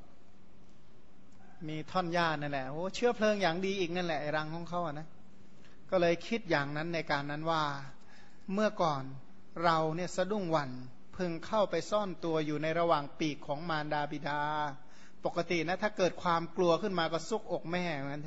มีท่อนหญ้านั่นแหละโอ้เชื้อเพลิงอย่างดีอีกนั่นแหละไอ้รังของเขาอ่ะนะก็เลยคิดอย่างนั้นในการนั้นว่าเมื่อก่อนเราเนี่ยสะดุ้งหวั่นพึงเข้าไปซ่อนตัวอยู่ในระหว่างปีกของมารดาบิดาปกตินะถ้าเกิดความกลัวขึ้นมาก็ซุกอกแม่เหมือนกันเถอะ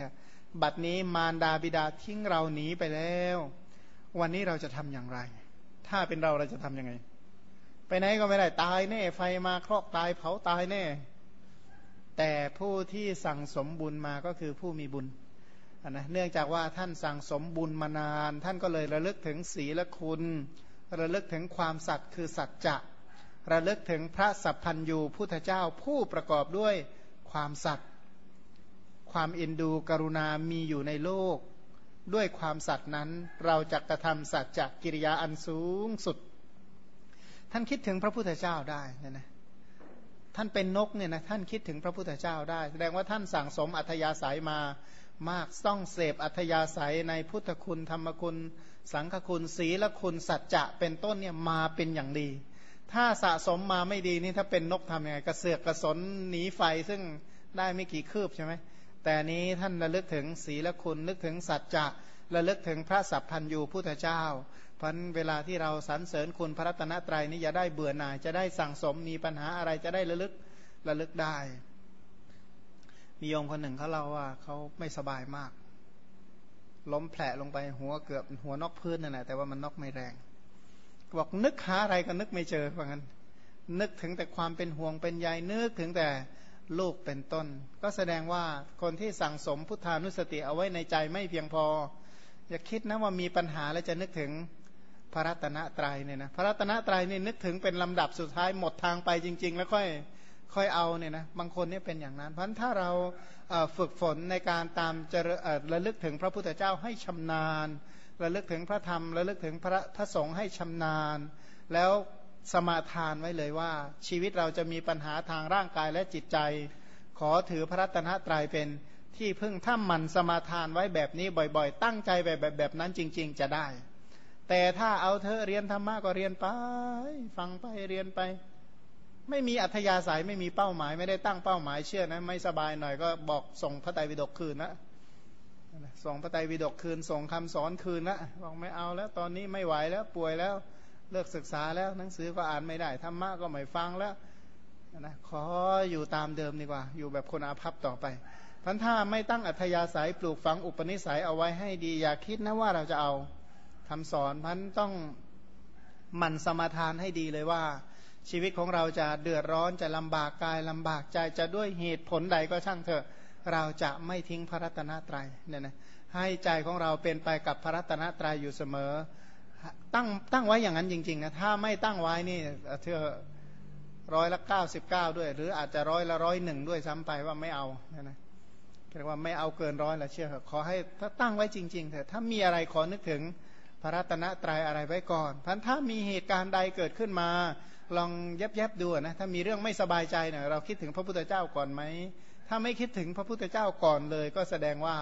บัดนี้มารดาบิดาทิ้งเราหนีไปแล้ววันนี้เราจะทำอย่างไรถ้าเป็นเราเราจะทำยังไงไปไหนก็ไม่ได้ตายแน่ไฟมาครอกตายเผาตายแน่แต่ผู้ที่สั่งสมบุญมาก็คือผู้มีบุญนะเนื่องจากว่าท่านสั่งสมบุญมานานท่านก็เลยระลึกถึงศีลคุณระลึกถึงความสัตย์คือสัจจะระลึกถึงพระสัพพัญญูพุทธเจ้าผู้ประกอบด้วยความสัตย์ความเอ็นดูกรุณามีอยู่ในโลกด้วยความสัตย์นั้นเราจะกระทำสัจจะกิริยาอันสูงสุดท่านคิดถึงพระพุทธเจ้าได้นะนะท่านเป็นนกเนี่ยนะท่านคิดถึงพระพุทธเจ้าได้แสดงว่าท่านสั่งสมอัธยาศัยมามากต้องเสพอัธยาศัยในพุทธคุณธรรมคุณสังฆคุณศีลคุณสัจจะเป็นต้นเนี่ยมาเป็นอย่างดีถ้าสะสมมาไม่ดีนี่ถ้าเป็นนกทำยังไงกระเสือกกระสนหนีไฟซึ่งได้ไม่กี่คืบใช่ไหมแต่นี้ท่านระลึกถึงศีลคุณนึกถึงสัจจะระลึกถึงพระสัพพัญญูพุทธเจ้าเพราะเวลาที่เราสรรเสริญคุณพระรัตนตรัยนี้อย่าได้เบื่อหน่ายจะได้สั่งสมมีปัญหาอะไรจะได้ระลึกระลึกได้มีโยมคนหนึ่งเขาเล่าว่าเขาไม่สบายมากล้มแผลลงไปหัวเกือบหัวนอกพื้นนั่นแหละแต่ว่ามันนอกไม่แรงบอกนึกหาอะไรก็นึกไม่เจอว่างั้นนึกถึงแต่ความเป็นห่วงเป็นใยนึกถึงแต่ลูกเป็นต้นก็แสดงว่าคนที่สั่งสมพุทธานุสติเอาไว้ในใจไม่เพียงพออย่าคิดนะว่ามีปัญหาแล้วจะนึกถึงพระรัตนตรัยเนี่ยนะพระรัตนตรัยนี่นึกถึงเป็นลำดับสุดท้ายหมดทางไปจริงๆแล้วค่อยค่อยเอาเนี่ยนะบางคนเนี่ยเป็นอย่างนั้นเพราะฉะนั้นถ้าเราฝึกฝนในการตามจะระลึกถึงพระพุทธเจ้าให้ชำนาญระลึกถึงพระธรรมระลึกถึงพระพระสงฆ์ให้ชำนาญแล้วสมาทานไว้เลยว่าชีวิตเราจะมีปัญหาทางร่างกายและจิตใจขอถือพระรัตนตรัยเป็นที่พึ่งถ้ามันสมาทานไว้แบบนี้บ่อยๆตั้งใจแบบแบบแบบนั้นจริงๆจะได้แต่ถ้าเอาเธอเรียนธรรมะก็เรียนไปฟังไปเรียนไปไม่มีอัธยาศัยไม่มีเป้าหมายไม่ได้ตั้งเป้าหมายเชื่อนะไม่สบายหน่อยก็บอกส่งพระไตรปิฎกคืนนะส่งพระไตรปิฎกคืนส่งคำสอนคืนนะบอกไม่เอาแล้วตอนนี้ไม่ไหวแล้วป่วยแล้วเลิกศึกษาแล้วหนังสือก็อ่านไม่ได้ธรรมะก็ไม่ฟังแล้วนะขออยู่ตามเดิมดีกว่าอยู่แบบคนอาภัพต่อไปพันถ้าไม่ตั้งอัธยาศัยปลูกฝังอุปนิสัยเอาไว้ให้ดีอย่าคิดนะว่าเราจะเอาคำสอนพันต้องหมั่นสมาทานให้ดีเลยว่าชีวิตของเราจะเดือดร้อนจะลำบากกายลำบากใจจะด้วยเหตุผลใดก็ช่างเถอะเราจะไม่ทิ้งพระรัตนตรัยเนี่ยนะให้ใจของเราเป็นไปกับพระรัตนตรัยอยู่เสมอตั้งตั้งไว้อย่างนั้นจริงๆนะถ้าไม่ตั้งไว้นี่เธอร้อยละเก้าสิบเก้าด้วยหรืออาจจะร้อยละร้อยหนึ่งด้วยซ้ำไปว่าไม่เอาเนี่ยนะเรียกว่าไม่เอาเกินร้อยละเชื่อขอให้ถ้าตั้งไว้จริงๆเถอะถ้ามีอะไรขอนึกถึงพระรัตนตรัยอะไรไว้ก่อนพันถ้ามีเหตุการณ์ใดเกิดขึ้นมาลองแยบๆดูนะถ้ามีเรื่องไม่สบายใจเนี่ยเราคิดถึงพระพุทธเจ้าก่อนไหมถ้าไม่คิดถึงพระพุทธเจ้าก่อนเลยก็แสดงว่า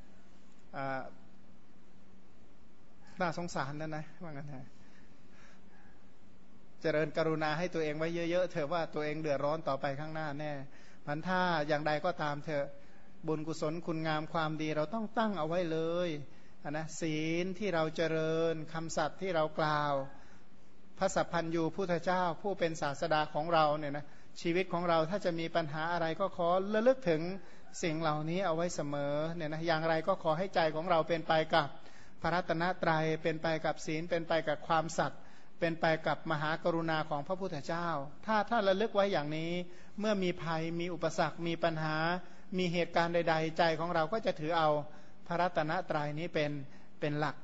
น่าสงสารนั่นนะว่างั้นนะเจริญกรุณาให้ตัวเองไว้เยอะๆเถอะว่าตัวเองเดือดร้อนต่อไปข้างหน้าแน่พันถ้าอย่างใดก็ตามเถอะบุญกุศลคุณงามความดีเราต้องตั้งเอาไว้เลยนะศีลที่เราเจริญคำสัตย์ที่เรากล่าวพระสัพพัญญูพุทธเจ้าผู้เป็นศาสดาของเราเนี่ยนะชีวิตของเราถ้าจะมีปัญหาอะไรก็ขอระลึกถึงสิ่งเหล่านี้เอาไว้เสมอเนี่ยนะอย่างไรก็ขอให้ใจของเราเป็นไปกับพระรัตนตรัยเป็นไปกับศีลเป็นไปกับความสัตย์เป็นไปกับมหากรุณาของพระพุทธเจ้าถ้าถ้าระลึกไว้อย่างนี้เมื่อมีภัยมีอุปสรรคมีปัญหามีเหตุการณ์ใดๆใจของเราก็จะถือเอาพระรัตนตรัยนี้เป็นเป็นหลัก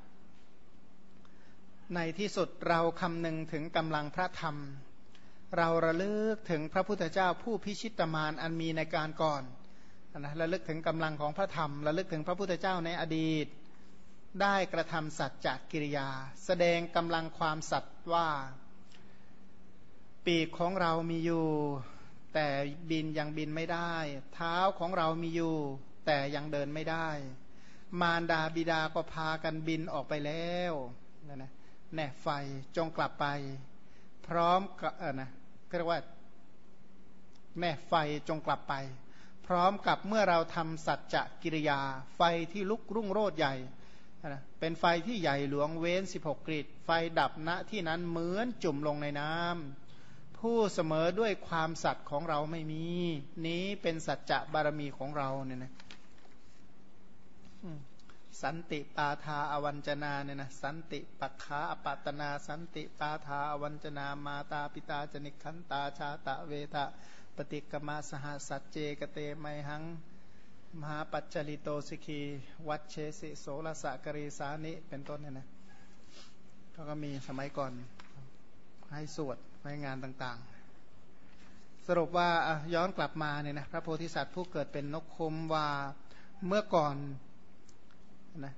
ในที่สุดเราคำนึงถึงกำลังพระธรรมเราระลึกถึงพระพุทธเจ้าผู้พิชิตมารอันมีในการก่อนนะระลึกถึงกำลังของพระธรรมระลึกถึงพระพุทธเจ้าในอดีตได้กระทำสัจจกิริยาแสดงกำลังความสัตย์ว่าปีกของเรามีอยู่แต่บินยังบินไม่ได้เท้าของเรามีอยู่แต่ยังเดินไม่ได้มารดาบิดาก็พากันบินออกไปแล้วนะนะแน่ไฟจงกลับไปพร้อมกับเออนะเรียกว่าแม่ไฟจงกลับไปพร้อมกับเมื่อเราทำสัจจกิริยาไฟที่ลุกรุ่งโรจน์ใหญ่นะเป็นไฟที่ใหญ่หลวงเว้นสิบหกกฤษไฟดับณที่นั้นเหมือนจุ่มลงในน้ำผู้เสมอด้วยความสัตย์ของเราไม่มีนี้เป็นสัจจะบารมีของเราเนี่ยนะสันติปาทาอวัญจนาเนี่ยนะสันติปัคขาอปัตนาสันติปาทาอวัญจนามาตาปิตาจนิคันตาชาตะเวทะปฏิกมาสหสัจเจกเตไมหังมหาปัจจลิโตสิกีวัชเชสิโสรสะกรีสานิเป็นต้นเนี่ยนะเขาก็มีสมัยก่อนให้สวดให้งานต่างๆสรุปว่าย้อนกลับมาเนี่ยนะพระโพธิสัตว์ผู้เกิดเป็นนกคมว่าเมื่อก่อนนะ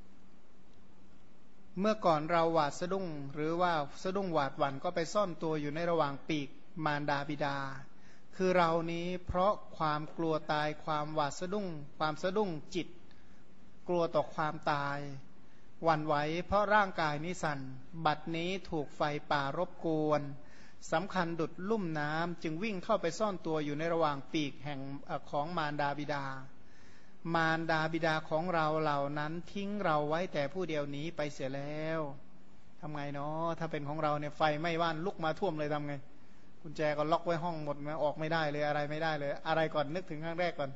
เมื่อก่อนเราหวาดสะดุ้งหรือว่าสะดุ้งหวาดหวั่นก็ไปซ่อนตัวอยู่ในระหว่างปีกมารดาบิดาคือเรานี้เพราะความกลัวตายความหวาดสะดุ้งความสะดุ้งจิตกลัวต่อความตายหวั่นไหวเพราะร่างกายนี้สั่นบัดนี้ถูกไฟป่ารบกวนสำคัญดุจลุ่มน้ำจึงวิ่งเข้าไปซ่อนตัวอยู่ในระหว่างปีกแห่งของมารดาบิดามารดาบิดาของเราเหล่านั้นทิ้งเราไว้แต่ผู้เดียวหนีไปเสียแล้วทำไงเนาะถ้าเป็นของเราเนี่ยไฟไหม้บ้านลุกมาท่วมเลยทำไงกุญแจก็ล็อกไว้ห้องหมดนะออกไม่ได้เลยอะไรไม่ได้เลยอะไรก่อนนึกถึงครั้งแรกก่อน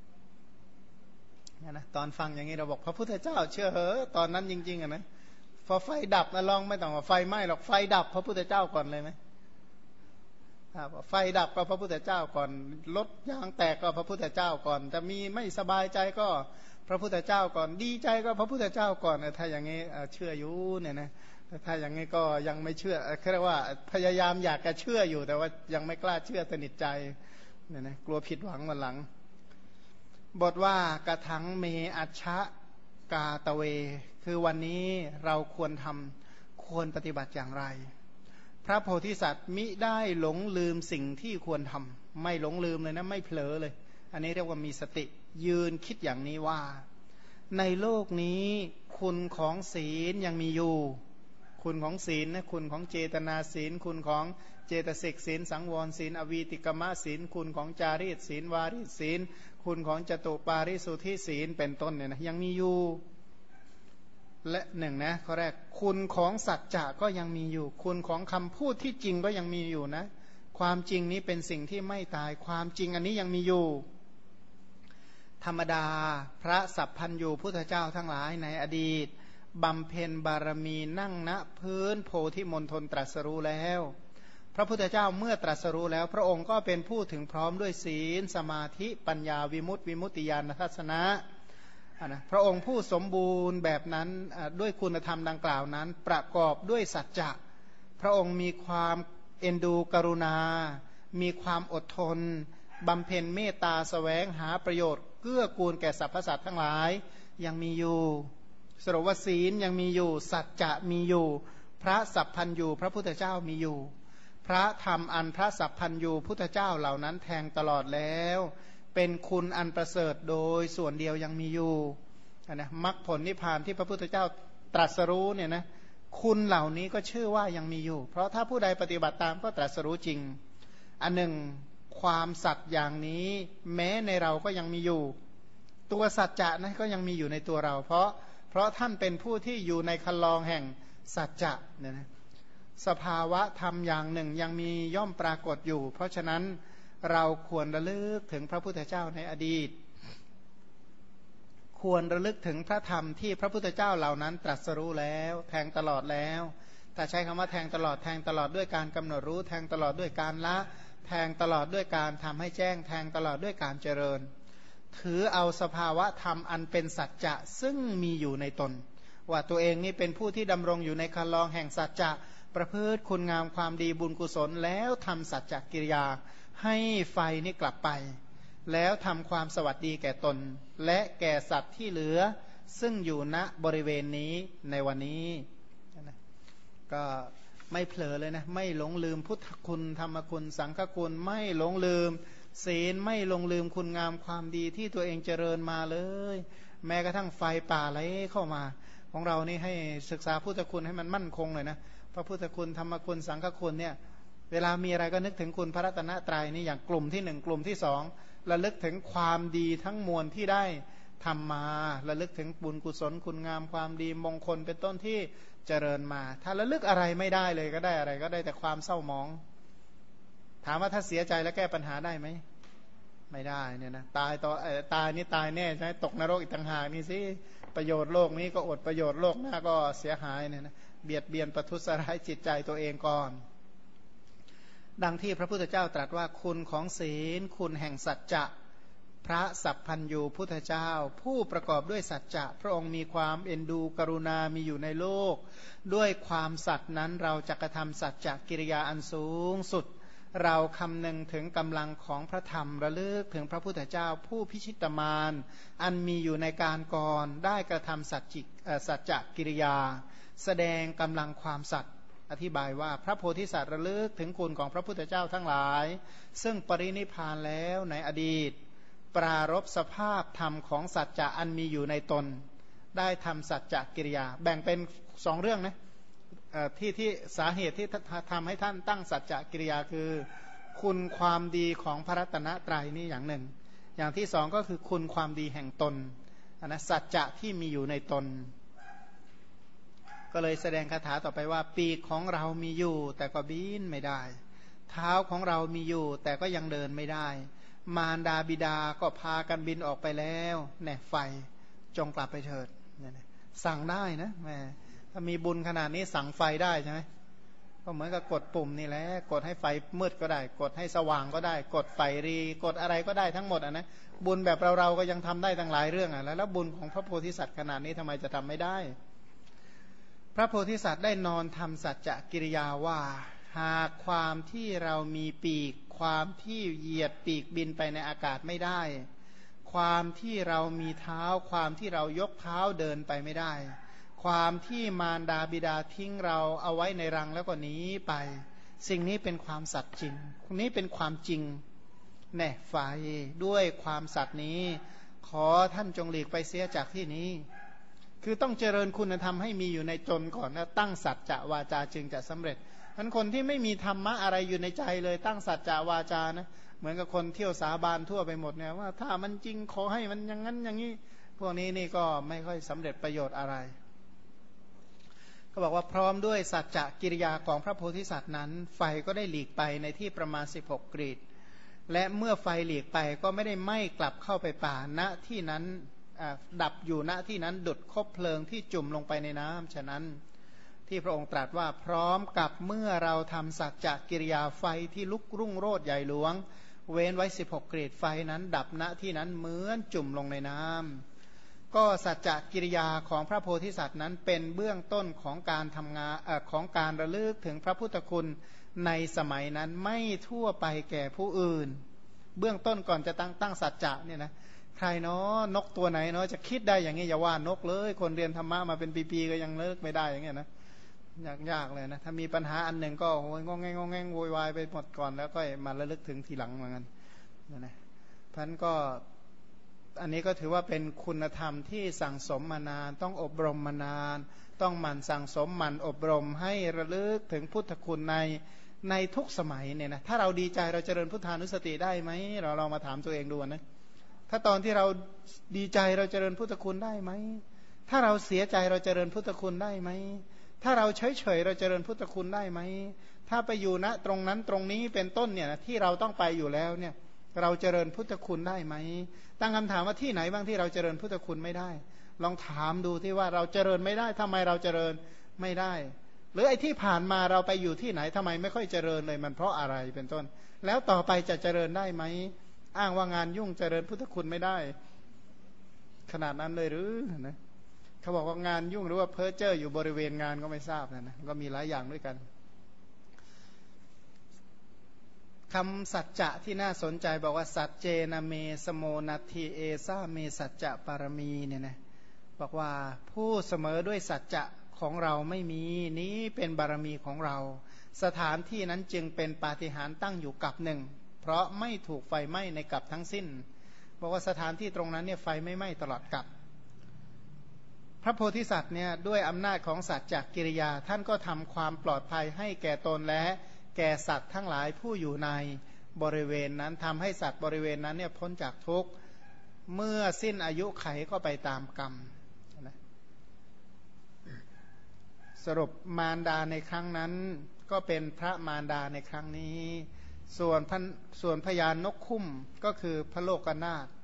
เนี่ยนะตอนฟังอย่างนี้เราบอกพระพุทธเจ้าเชื่อเหอะตอนนั้นจริงๆอ่ะนะพอไฟดับนะลองไม่ต้องว่าไฟไหม้หรอกไฟดับพระพุทธเจ้าก่อนเลยไหมไฟดับก็พระพุทธเจ้าก่อนรถยางแตกก็พระพุทธเจ้าก่อนจะมีไม่สบายใจก็พระพุทธเจ้าก่อนดีใจก็พระพุทธเจ้าก่อนถ้าอย่างนี้เชื่ออยู่เนี่ยนะถ้าอย่างนี้ก็ยังไม่เชื่อเรียกว่าพยายามอยากจะเชื่ออยู่แต่ว่ายังไม่กล้าเชื่อสนิทใจเนี่ยนะกลัวผิดหวังวันหลังบทว่ากระถังเมอัชชะกาตะเวคือวันนี้เราควรทำควรปฏิบัติอย่างไรพระโพธิสัตว์มิได้หลงลืมสิ่งที่ควรทำไม่หลงลืมเลยนะไม่เผลอเลยอันนี้เรียกว่ามีสติยืนคิดอย่างนี้ว่าในโลกนี้คุณของศีลยังมีอยู่คุณของศีลนะคุณของเจตนาศีลคุณของเจตสิกศีลสังวรศีลอวีติกมะศีลคุณของจารีตศีลวารีศีลคุณของจตุปาริสุทธิศีลเป็นต้นเนี่ยนะยังมีอยู่และหนึ่งนะข้อแรกคุณของสัจจะก็ยังมีอยู่คุณของคำพูดที่จริงก็ยังมีอยู่นะความจริงนี้เป็นสิ่งที่ไม่ตายความจริงอันนี้ยังมีอยู่ธรรมดาพระสัพพันยูพุทธเจ้าทั้งหลายในอดีตบำเพ็ญบารมีนั่งณพื้นโพธิมณฑลตรัสรู้แล้วพระพุทธเจ้าเมื่อตรัสรู้แล้วพระองค์ก็เป็นผู้ถึงพร้อมด้วยศีลสมาธิปัญญาวิมุตติวิมุตติญาณทัศนะนะพระองค์ผู้สมบูรณ์แบบนั้นด้วยคุณธรรมดังกล่าวนั้นประกอบด้วยสัจจะพระองค์มีความเอ็นดูกรุณามีความอดทนบำเพ็ญเมตตาแสวงหาประโยชน์เกื้อกูลแก่สรรพสัตว์ทั้งหลายยังมีอยู่สรุปว่าศีลยังมีอยู่สัจจะมีอยู่พระสัพพันยูพระพุทธเจ้ามีอยู่พระธรรมอันพระสัพพันยูพุทธเจ้าเหล่านั้นแทงตลอดแล้วเป็นคุณอันประเสริฐโดยส่วนเดียวยังมีอยู่นะมรรคผลนิพพานที่พระพุทธเจ้าตรัสรู้เนี่ยนะคุณเหล่านี้ก็ชื่อว่ายังมีอยู่เพราะถ้าผู้ใดปฏิบัติตามก็ตรัสรู้จริงอันหนึ่งความสัตย์อย่างนี้แม้ในเราก็ยังมีอยู่ตัวสัจจะนะก็ยังมีอยู่ในตัวเราเพราะเพราะท่านเป็นผู้ที่อยู่ในคันลองแห่งสัจจะเนี่ยนะสภาวะธรรมอย่างหนึ่งยังมีย่อมปรากฏอยู่เพราะฉะนั้นเราควรระลึกถึงพระพุทธเจ้าในอดีตควรระลึกถึงพระธรรมที่พระพุทธเจ้าเหล่านั้นตรัสรู้แล้วแทงตลอดแล้วแต่ใช้คำว่าแทงตลอดแทงตลอดด้วยการกำหนดรู้แทงตลอดด้วยการละแทงตลอดด้วยการทำให้แจ้งแทงตลอดด้วยการเจริญถือเอาสภาวะธรรมอันเป็นสัจจะซึ่งมีอยู่ในตนว่าตัวเองนี่เป็นผู้ที่ดำรงอยู่ในคันลองแห่งสัจจะประพฤติคุณงามความดีบุญกุศลแล้วทำสัจจกิริยาให้ไฟนี่กลับไปแล้วทำความสวัสดีแก่ตนและแก่สัตว์ที่เหลือซึ่งอยู่ณบริเวณนี้ในวันนี้ก็ไม่เผลอเลยนะไม่หลงลืมพุทธคุณธรรมคุณสังฆคุณไม่หลงลืมศีลไม่หลงลืมคุณงามความดีที่ตัวเองเจริญมาเลยแม้กระทั่งไฟป่าไหลเข้ามาของเรานี่ให้ศึกษาพุทธคุณให้มันมั่นคงเลยนะพระพุทธคุณธรรมคุณสังฆคุณเนี่ยเวลามีอะไรก็นึกถึงคุณพระรัตนตรัยนี่อย่างกลุ่มที่หนึ่งกลุ่มที่สองระลึกถึงความดีทั้งมวลที่ได้ทำมาระลึกถึงบุญกุศลคุณงามความดีมงคลเป็นต้นที่เจริญมาถ้าระลึกอะไรไม่ได้เลยก็ได้อะไรก็ได้แต่ความเศร้าหมองถามว่าถ้าเสียใจแล้วแก้ปัญหาได้ไหมไม่ได้เนี่ยนะตายต่อตายนี่ตายแน่ใช่ไหมตกนรกอีกต่างหากนี่สิประโยชน์โลกนี้ก็อดประโยชน์โลกหน้าก็เสียหายเนี่ยนะเบียดเบียนประทุษร้ายจิตใจตัวเองก่อนดังที่พระพุทธเจ้าตรัสว่าคุณของศีลคุณแห่งสัจจะพระสัพพัญญูพุทธเจ้าผู้ประกอบด้วยสัจจะพระองค์มีความเอ็นดูกรุณามีอยู่ในโลกด้วยความสัตย์นั้นเราจะกระทำสัจจะกิริยาอันสูงสุดเราคำนึงถึงกำลังของพระธรรมระลึกถึงพระพุทธเจ้าผู้พิชิตมารอันมีอยู่ในการก่อนได้กระทำสัจจิสัจจะกิริยาแสดงกำลังความสัตย์อธิบายว่าพระโพธิสัตว์ระลึกถึงคุณของพระพุทธเจ้าทั้งหลายซึ่งปรินิพพานแล้วในอดีตปรารภสภาพธรรมของสัจจะอันมีอยู่ในตนได้ทำสัจจะกิริยาแบ่งเป็นสองเรื่องนะที่ที่สาเหตุที่ทำให้ท่านตั้งสัจจะกิริยาคือคุณความดีของพระรัตนตรัยนี่อย่างหนึ่งอย่างที่สองก็คือคุณความดีแห่งตนนะสัจจะที่มีอยู่ในตนก็เลยแสดงคาถาต่อไปว่าปีกของเรามีอยู่แต่ก็บินไม่ได้เท้าของเรามีอยู่แต่ก็ยังเดินไม่ได้มารดาบิดาก็พากันบินออกไปแล้วแน่ไฟจงกลับไปเถิดสั่งได้นะแม่ถ้ามีบุญขนาดนี้สั่งไฟได้ใช่ไหมก็เหมือนกับกดปุ่มนี่แหละกดให้ไฟมืดก็ได้กดให้สว่างก็ได้กดไฟรีกดอะไรก็ได้ทั้งหมดอ่ะนะบุญแบบเราเราก็ยังทำได้ตั้งหลายเรื่องอ่ะแล้วแล้วบุญของพระโพธิสัตว์ขนาดนี้ทำไมจะทำไม่ได้พระโพธิสัตว์ได้นอนทำสัจจะกิริยาว่าหากความที่เรามีปีกความที่เหยียดปีกบินไปในอากาศไม่ได้ความที่เรามีเท้าความที่เรายกเท้าเดินไปไม่ได้ความที่มารดาบิดาทิ้งเราเอาไว้ในรังแล้วก็หนีไปสิ่งนี้เป็นความสัตย์จริงนี้เป็นความจริงแน่ไฟด้วยความสัตย์นี้ขอท่านจงหลีกไปเสียจากที่นี้คือต้องเจริญคุณธรรมให้มีอยู่ในตนก่อนนะตั้งสัจจะวาจาจึงจะสำเร็จทั้นคนที่ไม่มีธรรมะอะไรอยู่ในใจเลยตั้งสัจจะวาจานะเหมือนกับคนเที่ยวสาบานทั่วไปหมดเนี่ยว่าถ้ามันจริงขอให้มันอย่างนั้นอย่างนี้พวกนี้นี่ก็ไม่ค่อยสำเร็จประโยชน์อะไรก็บอกว่าพร้อมด้วยสัจจะกิริยาของพระโพธิสัตว์นั้นไฟก็ได้หลีกไปในที่ประมาณสิบหกกรีฑและเมื่อไฟหลีกไปก็ไม่ได้ไหม้กลับเข้าไปป่าณที่นั้นดับอยู่ณที่นั้นดุจคบเพลิงที่จุ่มลงไปในน้ำฉะนั้นที่พระองค์ตรัสว่าพร้อมกับเมื่อเราทำสัจจะกิริยาไฟที่ลุกรุ่งโรจน์ใหญ่หลวงเว้นไว้สิบหกกรีฑไฟนั้นดับณที่นั้นเหมือนจุ่มลงในน้ำก็สัจจะกิริยาของพระโพธิสัตว์นั้นเป็นเบื้องต้นของการทำงานของการระลึกถึงพระพุทธคุณในสมัยนั้นไม่ทั่วไปแก่ผู้อื่นเบื้องต้นก่อนจะตั้งตั้งสัจจะเนี่ยนะใครเนาะนกตัวไหนเนาะจะคิดได้อย่างนี้อย่าว่านกเลยคนเรียนธรรมะมาเป็นปีๆก็ยังเลิกไม่ได้อย่างเงี้ยนะยากๆเลยนะถ้ามีปัญหาอันหนึ่งก็โอ้ยงงแงงงแงงโวยวายไปหมดก่อนแล้วก็มาระลึกถึงทีหลังเหมือนกันนะพันก็อันนี้ก็ถือว่าเป็นคุณธรรมที่สั่งสมมานานต้องอบรมมานานต้องหมั่นสั่งสมหมั่นอบรมให้ระลึกถึงพุทธคุณในในทุกสมัยเนี่ยนะถ้าเราดีใจเราเจริญพุทธานุสติได้ไหมเราลองมาถามตัวเองดูนะถ้าตอนที่เราดีใจเราเจริญพุทธคุณได้ไหมถ้าเราเสียใจเราเจริญพุทธคุณได้ไหมถ้าเราเฉยเฉยเราเจริญพุทธคุณได้ไหมถ้าไปอยู่ณตรงนั้นตรงนี้เป็นต้นเนี่ยนะที่เราต้องไปอยู่แล้วเนี่ยเราเจริญพุทธคุณได้ไหมตั้งคำถามว่าที่ไหนบ้างที่เราเจริญพุทธคุณไม่ได้ลองถามดูที่ว่าเราเจริญไม่ได้ทำไมเราเจริญไม่ได้หรือไอ้ที่ผ่านมาเราไปอยู่ที่ไหนทำไมไม่ค่อยเจริญเลยมันเพราะอะไรเป็นต้นแล้วต่อไปจะเจริญได้ไหมอ้างว่างานยุ่งเจริญพุทธคุณไม่ได้ขนาดนั้นเลยหรือนะเขาบอกว่างานยุ่งหรือว่าเพ้อเจ้ออยู่บริเวณงานก็ไม่ทราบนะนะก็มีหลายอย่างด้วยกันคำสัจจะที่น่าสนใจบอกว่าสัจเจนะเมสโมนัตถิเอซาเมสัจจะปารมีเนี่ยนะบอกว่าผู้เสมอด้วยสัจจะของเราไม่มีนี้เป็นบารมีของเราสถานที่นั้นจึงเป็นปาฏิหาริย์ตั้งอยู่กับหนึ่งเพราะไม่ถูกไฟไหม้ในกับทั้งสิ้นบอกว่าสถานที่ตรงนั้นเนี่ยไฟไม่ไหม้ตลอดกับพระโพธิสัตว์เนี่ยด้วยอำนาจของสัจจกิริยาท่านก็ทำความปลอดภัยให้แก่ตนและแก่สัตว์ทั้งหลายผู้อยู่ในบริเวณนั้นทำให้สัตว์บริเวณนั้นเนี่ยพ้นจากทุกข์เมื่อสิ้นอายุไขก็ไปตามกรรมนะสรุปมารดาในครั้งนั้นก็เป็นพระมารดาในครั้งนี้ส่วนพันส่วนพญานกคุ้มก็คือพระโลกนาถ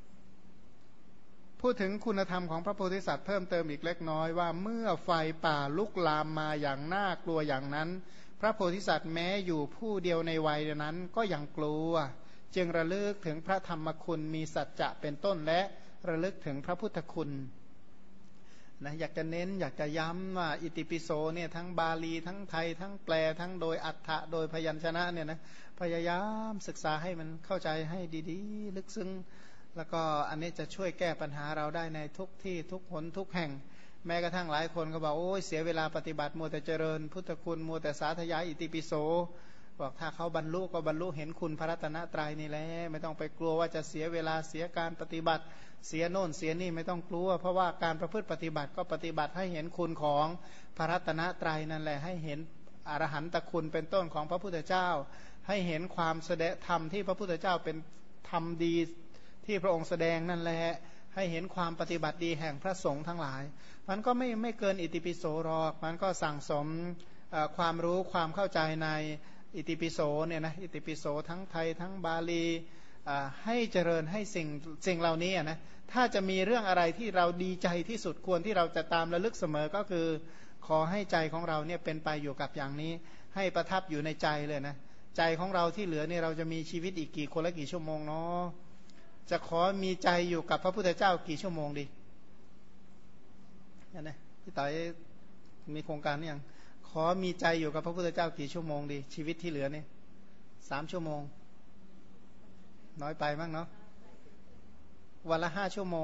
พูดถึงคุณธรรมของพระโพธิสัตว์เพิ่มเติมอีกเล็กน้อยว่าเมื่อไฟป่าลุกลามมาอย่างน่ากลัวอย่างนั้นพระโพธิสัตว์แม้อยู่ผู้เดียวในวัยนั้นก็ยังกลัวจึงระลึกถึงพระธรรมคุณมีสัจจะเป็นต้นและระลึกถึงพระพุทธคุณนะอยากจะเน้นอยากจะย้ำว่าอิติปิโสเนี่ยทั้งบาลีทั้งไทยทั้งแปลทั้งโดยอัฏฐะโดยพยัญชนะเนี่ยนะพยายามศึกษาให้มันเข้าใจให้ดีๆลึกซึ้งแล้วก็อันนี้จะช่วยแก้ปัญหาเราได้ในทุกที่ทุกหนทุกแห่งแม้กระทั่งหลายคนก็บอกโอ้ยเสียเวลาปฏิบัติมัวแต่เจริญพุทธคุณมัวแต่สาธยายอิติปิโสบอกถ้าเขาบรรลุก็บรรลุเห็นคุณพระรัตนตรัยนี่แหละไม่ต้องไปกลัวว่าจะเสียเวลาเสียการปฏิบัติเสียโน่นเสียนี่ไม่ต้องกลัวเพราะว่าการประพฤติปฏิบัติก็ปฏิบัติให้เห็นคุณของพระรัตนตรัยนั่นแหละให้เห็นอรหันตคุณเป็นต้นของพระพุทธเจ้าให้เห็นความแสดงธรรมที่พระพุทธเจ้าเป็นธรรมดีที่พระองค์แสดงนั่นแหละให้เห็นความปฏิบัติดีแห่งพระสงฆ์ทั้งหลายมันก็ไม่ไม่เกินอิติปิโสหรอกมันก็สั่งสมความรู้ความเข้าใจในอิติปิโสเนี่ยนะอิติปิโสทั้งไทยทั้งบาลีให้เจริญให้สิ่งสิ่งเหล่านี้นะถ้าจะมีเรื่องอะไรที่เราดีใจที่สุดควรที่เราจะตามระลึกเสมอก็คือขอให้ใจของเราเนี่ยเป็นไปอยู่กับอย่างนี้ให้ประทับอยู่ในใจเลยนะใจของเราที่เหลือเนี่ยเราจะมีชีวิตอีกกี่คนละกี่ชั่วโมงเนาะจะขอมีใจอยู่กับพระพุทธเจ้ากี่ชั่วโมงดีนั่นนะพี่ต่อยมีโครงการนี่ยังขอมีใจอยู่กับพระพุทธเจ้ากี่ชั่วโมงดีชีวิตที่เหลือเนี่ยสามชั่วโมงน้อยไปมั้งเนาะวันละห้าชั่วโมง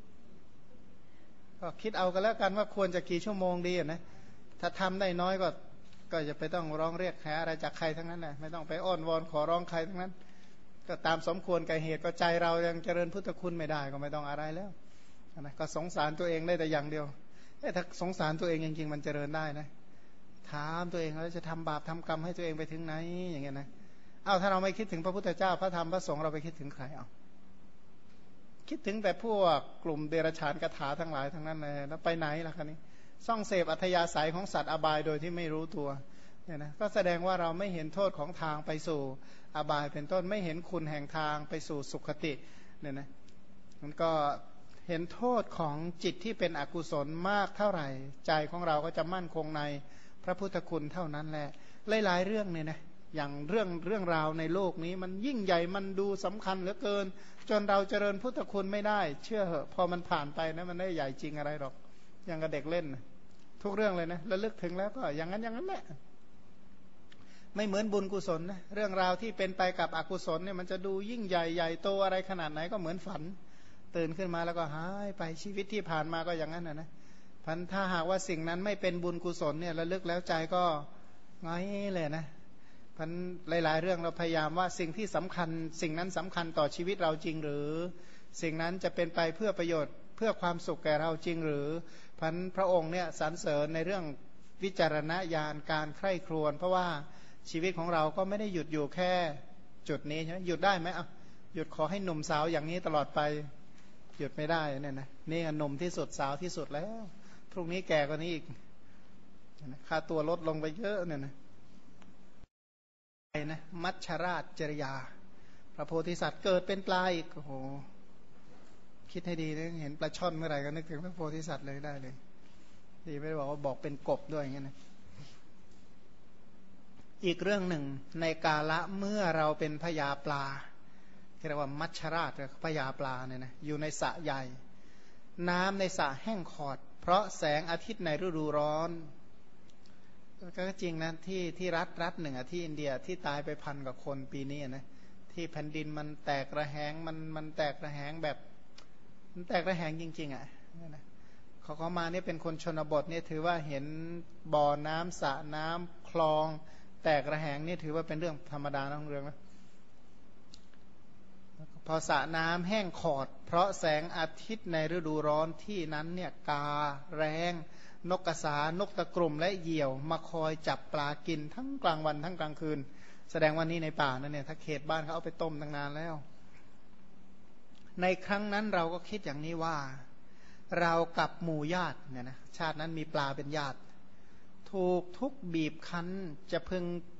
ก็คิดเอากันแล้วกันว่าควรจะกี่ชั่วโมงดีนะถ้าทำได้น้อยก็ก็จะไปต้องร้องเรียกหาอะไรจากใครทั้งนั้นแหละไม่ต้องไปอ้อนวอนขอร้องใครทั้งนั้นก็ตามสมควรกับเหตุก็ใจเรายังเจริญพุทธคุณไม่ได้ก็ไม่ต้องอะไรแล้วนะก็สงสารตัวเองได้แต่อย่างเดียวถ้าสงสารตัวเองจริงๆมันเจริญได้นะถามตัวเองแล้วจะทำบาปทำกรรมให้ตัวเองไปถึงไหนอย่างเงี้ยนะเอาถ้าเราไม่คิดถึงพระพุทธเจ้าพระธรรมพระสงฆ์เราไปคิดถึงใครเอาคิดถึงแต่พวกกลุ่มเดรัจฉานคาถาทั้งหลายทั้งนั้นเลยแล้วไปไหนล่ะคะนี้ซ่องเสพอัธยาศัยของสัตว์อบายโดยที่ไม่รู้ตัวเนี่ยนะก็แสดงว่าเราไม่เห็นโทษของทางไปสู่อบายเป็นต้นไม่เห็นคุณแห่งทางไปสู่สุขติเนี่ยนะมันก็เห็นโทษของจิตที่เป็นอกุศลมากเท่าไหร่ใจของเราก็จะมั่นคงในพระพุทธคุณเท่านั้นแหละหลายๆเรื่องเนี่ยนะอย่างเรื่องเรื่องราวในโลกนี้มันยิ่งใหญ่มันดูสำคัญเหลือเกินจนเราเจริญพุทธคุณไม่ได้เชื่อเหอะพอมันผ่านไปนะมันไม่ใหญ่จริงอะไรหรอกอย่างกับเด็กเล่นทุกเรื่องเลยนะระลึกถึงแล้วก็อย่างนั้นอย่างนั้นแหละไม่เหมือนบุญกุศลนะเรื่องราวที่เป็นไปกับอกุศลเนี่ยมันจะดูยิ่งใหญ่ใหญ่โตอะไรขนาดไหนก็เหมือนฝันตื่นขึ้นมาแล้วก็หายไปชีวิตที่ผ่านมาก็อย่างนั้นนะนะพันถ้าหากว่าสิ่งนั้นไม่เป็นบุญกุศลเนี่ยระลึกแล้วใจก็ง่อยเลยนะพันหลายๆเรื่องเราพยายามว่าสิ่งที่สำคัญสิ่งนั้นสำคัญต่อชีวิตเราจริงหรือสิ่งนั้นจะเป็นไปเพื่อประโยชน์เพื่อความสุขแก่เราจริงหรือพันพระองค์เนี่ยสรรเสริญในเรื่องวิจารณญาณการใคร่ครวญเพราะว่าชีวิตของเราก็ไม่ได้หยุดอยู่แค่จุดนี้ใช่ไหมหยุดได้ไหมอ่ะหยุดขอให้หนุ่มสาวอย่างนี้ตลอดไปหยุดไม่ได้เนี่ยนะนี่หนุ่มที่สุดสาวที่สุดแล้วพรุ่งนี้แก่กว่านี้อีกค่าตัวลดลงไปเยอะเนี่ยนะนะมัชฌราชจริยาพระโพธิสัตว์เกิดเป็นปลาอีกโอ้โหคิดให้ดีนะเห็นปลาช่อนเมื่อไหร่ก็นึกถึงพระโพธิสัตว์เลยได้เลยดีไม่ได้บอกว่าบอกเป็นกบด้วยอย่างเงี้ยนะอีกเรื่องหนึ่งในกาละเมื่อเราเป็นพญาปลาเรียกว่ามัชฌราชพญาปลาเนี่ยนะอยู่ในสระใหญ่น้ำในสระแห้งขอดเพราะแสงอาทิตย์ในฤดูร้อนก็จริงนะที่ที่รัฐรัฐหนึ่งอ่ะที่อินเดียที่ตายไปพันกว่าคนปีนี้นะที่แผ่นดินมันแตกระแหงมันมันแตกระแหงแบบมันแตกระแหงจริงๆอ่ะนะเขาเขามาเนี่ยเป็นคนชนบทเนี่ยถือว่าเห็นบ่อน้ำสระน้ำคลองแตกระแหงนี่ถือว่าเป็นเรื่องธรรมดานะเรื่องนะพอสระน้ำแห้งขอดเพราะแสงอาทิตย์ในฤดูร้อนที่นั้นเนี่ยกาแรงนกกระสานกตะกรุ่มและเหยี่ยวมาคอยจับปลากินทั้งกลางวันทั้งกลางคืนแสดงว่านี่ในป่านั่นเนี่ยถ้าเขตบ้านเขาเอาไปต้มตั้งนานแล้วในครั้งนั้นเราก็คิดอย่างนี้ว่าเรากับหมู่ญาติเนี่ยนะชาตินั้นมีปลาเป็นญาติถูกทุกบีบคั้นจะพึง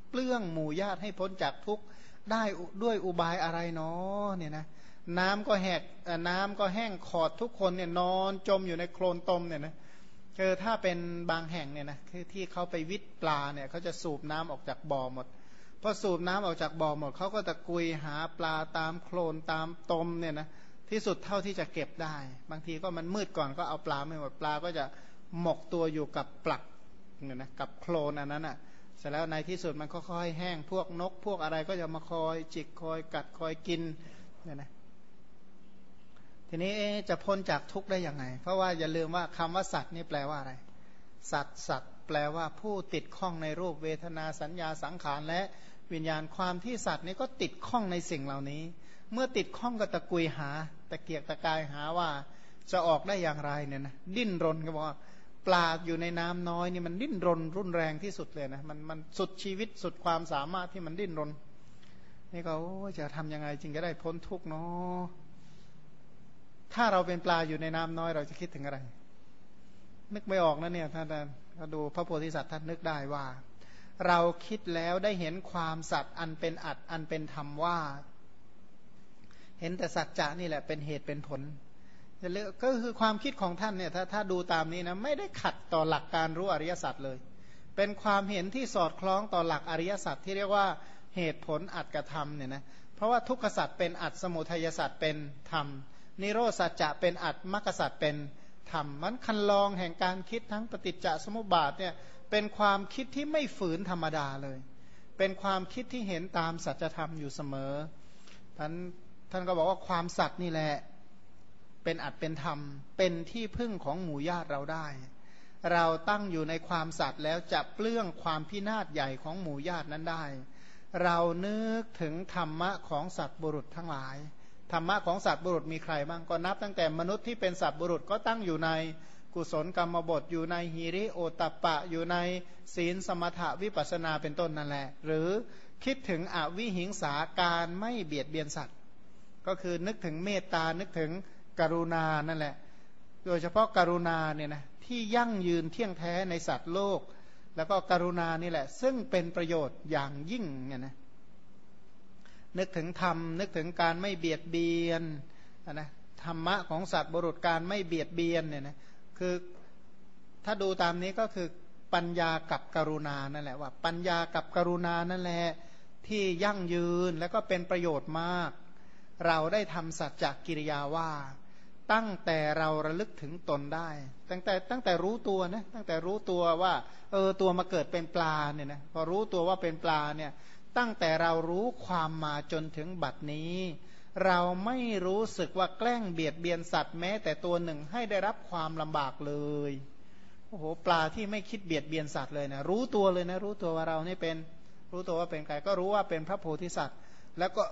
เปลื้องหมู่ญาติให้พ้นจากทุกข์ได้ด้วยอุบายอะไรเนาะเนี่ยนะน้ำก็แหกน้ำก็แห้งขอดทุกคนเนี่ยนอนจมอยู่ในโคลนตมเนี่ยนะคือถ้าเป็นบางแห่งเนี่ยนะคือที่เขาไปวิทย์ปลาเนี่ยเขาจะสูบน้ำออกจากบ่อหมดพอสูบน้ำออกจากบ่อหมดเขาก็ตะกุยหาปลาตามโคลนตามตมเนี่ยนะที่สุดเท่าที่จะเก็บได้บางทีก็มันมืดก่อนก็เอาปลาไม่หมดปลาก็จะหมกตัวอยู่กับปลักเนี่ยนะกับโคลนอันนั้นอ่ะเสร็จแล้วในที่สุดมันก็ค่อยแห้งพวกนกพวกอะไรก็จะมาคอยจิกคอยกัดคอยกินเนี่ยนะทีนี้จะพ้นจากทุกข์ได้ยังไงเพราะว่าอย่าลืมว่าคำว่าสัตว์นี่แปลว่าอะไรสัตว์สัตว์แปลว่าผู้ติดข้องในรูปเวทนาสัญญาสังขารและวิญญาณความที่สัตว์นี่ก็ติดข้องในสิ่งเหล่านี้เมื่อติดข้องก็ตะกุยหาตะเกียกตะกายหาว่าจะออกได้อย่างไรเนี่ยนะดิ้นรนก็บอกว่าปลาอยู่ในน้ำน้อยนี่มันดิ้นรนรุนแรงที่สุดเลยนะมันมันสุดชีวิตสุดความสามารถที่มันดิ้นรนนี่ก็จะทำยังไงจึงจะได้พ้นทุกข์เนาะถ้าเราเป็นปลาอยู่ในน้ำน้อยเราจะคิดถึงอะไรนึกไม่ออกนะเนี่ยท่านถ้าดูพระโพธิสัตว์ท่านนึกได้ว่าเราคิดแล้วได้เห็นความสัตย์อันเป็นอัตอันเป็นธรรมว่าเห็นแต่สัจจะนี่แหละเป็นเหตุเป็นผลก็คือความคิดของท่านเนี่ยถ้าถ้าดูตามนี้นะไม่ได้ขัดต่อหลักการรู้อริยสัจเลยเป็นความเห็นที่สอดคล้องต่อหลักอริยสัจที่เรียกว่าเหตุผลอัตกธรรมเนี่ยนะเพราะว่าทุกขสัจเป็นอัตสมุทัยสัจเป็นธรรมนิโรธสัจจะเป็นอัตมรรคสัจเป็นธรรมมันคันลองแห่งการคิดทั้งปฏิจจสมุปบาทเนี่ยเป็นความคิดที่ไม่ฝืนธรรมดาเลยเป็นความคิดที่เห็นตามสัจธรรมอยู่เสมอท่านท่านก็บอกว่าความสัตย์นี่แหละเป็นอัตเป็นธรรมเป็นที่พึ่งของหมู่ญาติเราได้เราตั้งอยู่ในความสัตย์แล้วจะเปลื้องความพินาศใหญ่ของหมู่ญาตินั้นได้เรานึกถึงธรรมะของสัตว์บุรุษทั้งหลายธรรมะของสัตว์บุรุษมีใครบ้างก็นับตั้งแต่มนุษย์ที่เป็นสัตว์บุรุษก็ตั้งอยู่ในกุศลกรรมบทอยู่ในหิริโอตตัปปะอยู่ในศีลสมถะวิปัสสนาเป็นต้นนั่นแหละหรือคิดถึงอวิหิงสาการไม่เบียดเบียนสัตว์ก็คือนึกถึงเมตตานึกถึงกรุณานั่นแหละโดยเฉพาะกรุณาเนี่ยนะที่ยั่งยืนเที่ยงแท้ในสัตว์โลกแล้วก็กรุณานี่แหละซึ่งเป็นประโยชน์อย่างยิ่งเนี่ยนะนึกถึงธรรมนึกถึงการไม่เบียดเบียนนะธรรมะของสัตว์บุรุษการไม่เบียดเบียนเนี่ยนะคือถ้าดูตามนี้ก็คือปัญญากับกรุณานั่นแหละว่าปัญญากับกรุณานั่นแหละที่ยั่งยืนแล้วก็เป็นประโยชน์มากเราได้ทำสัจจกิริยาว่าตั้งแต่เราระลึกถึงตนได้ตั้งแต่ตั้งแต่รู้ตัวนะตั้งแต่รู้ตัวว่าเออตัวมาเกิดเป็นปลาเนี่ยนะพอรู้ตัวว่าเป็นปลาเนี่ยตั้งแต่เรารู้ความมาจนถึงบัดนี้เราไม่รู้สึกว่าแกล้งเบียดเบียนสัตว์แม้แต่ตัวหนึ่งให้ได้รับความลำบากเลยโอ้โหปลาที่ไม่คิดเบียดเบียนสัตว์เลยนะรู้ตัวเลยนะรู้ตัวว่าเรานี่เป็นรู้ตัวว่าเป็นใครก็รู้ว่าเป็นพระโพธิสัตว์แล้วก็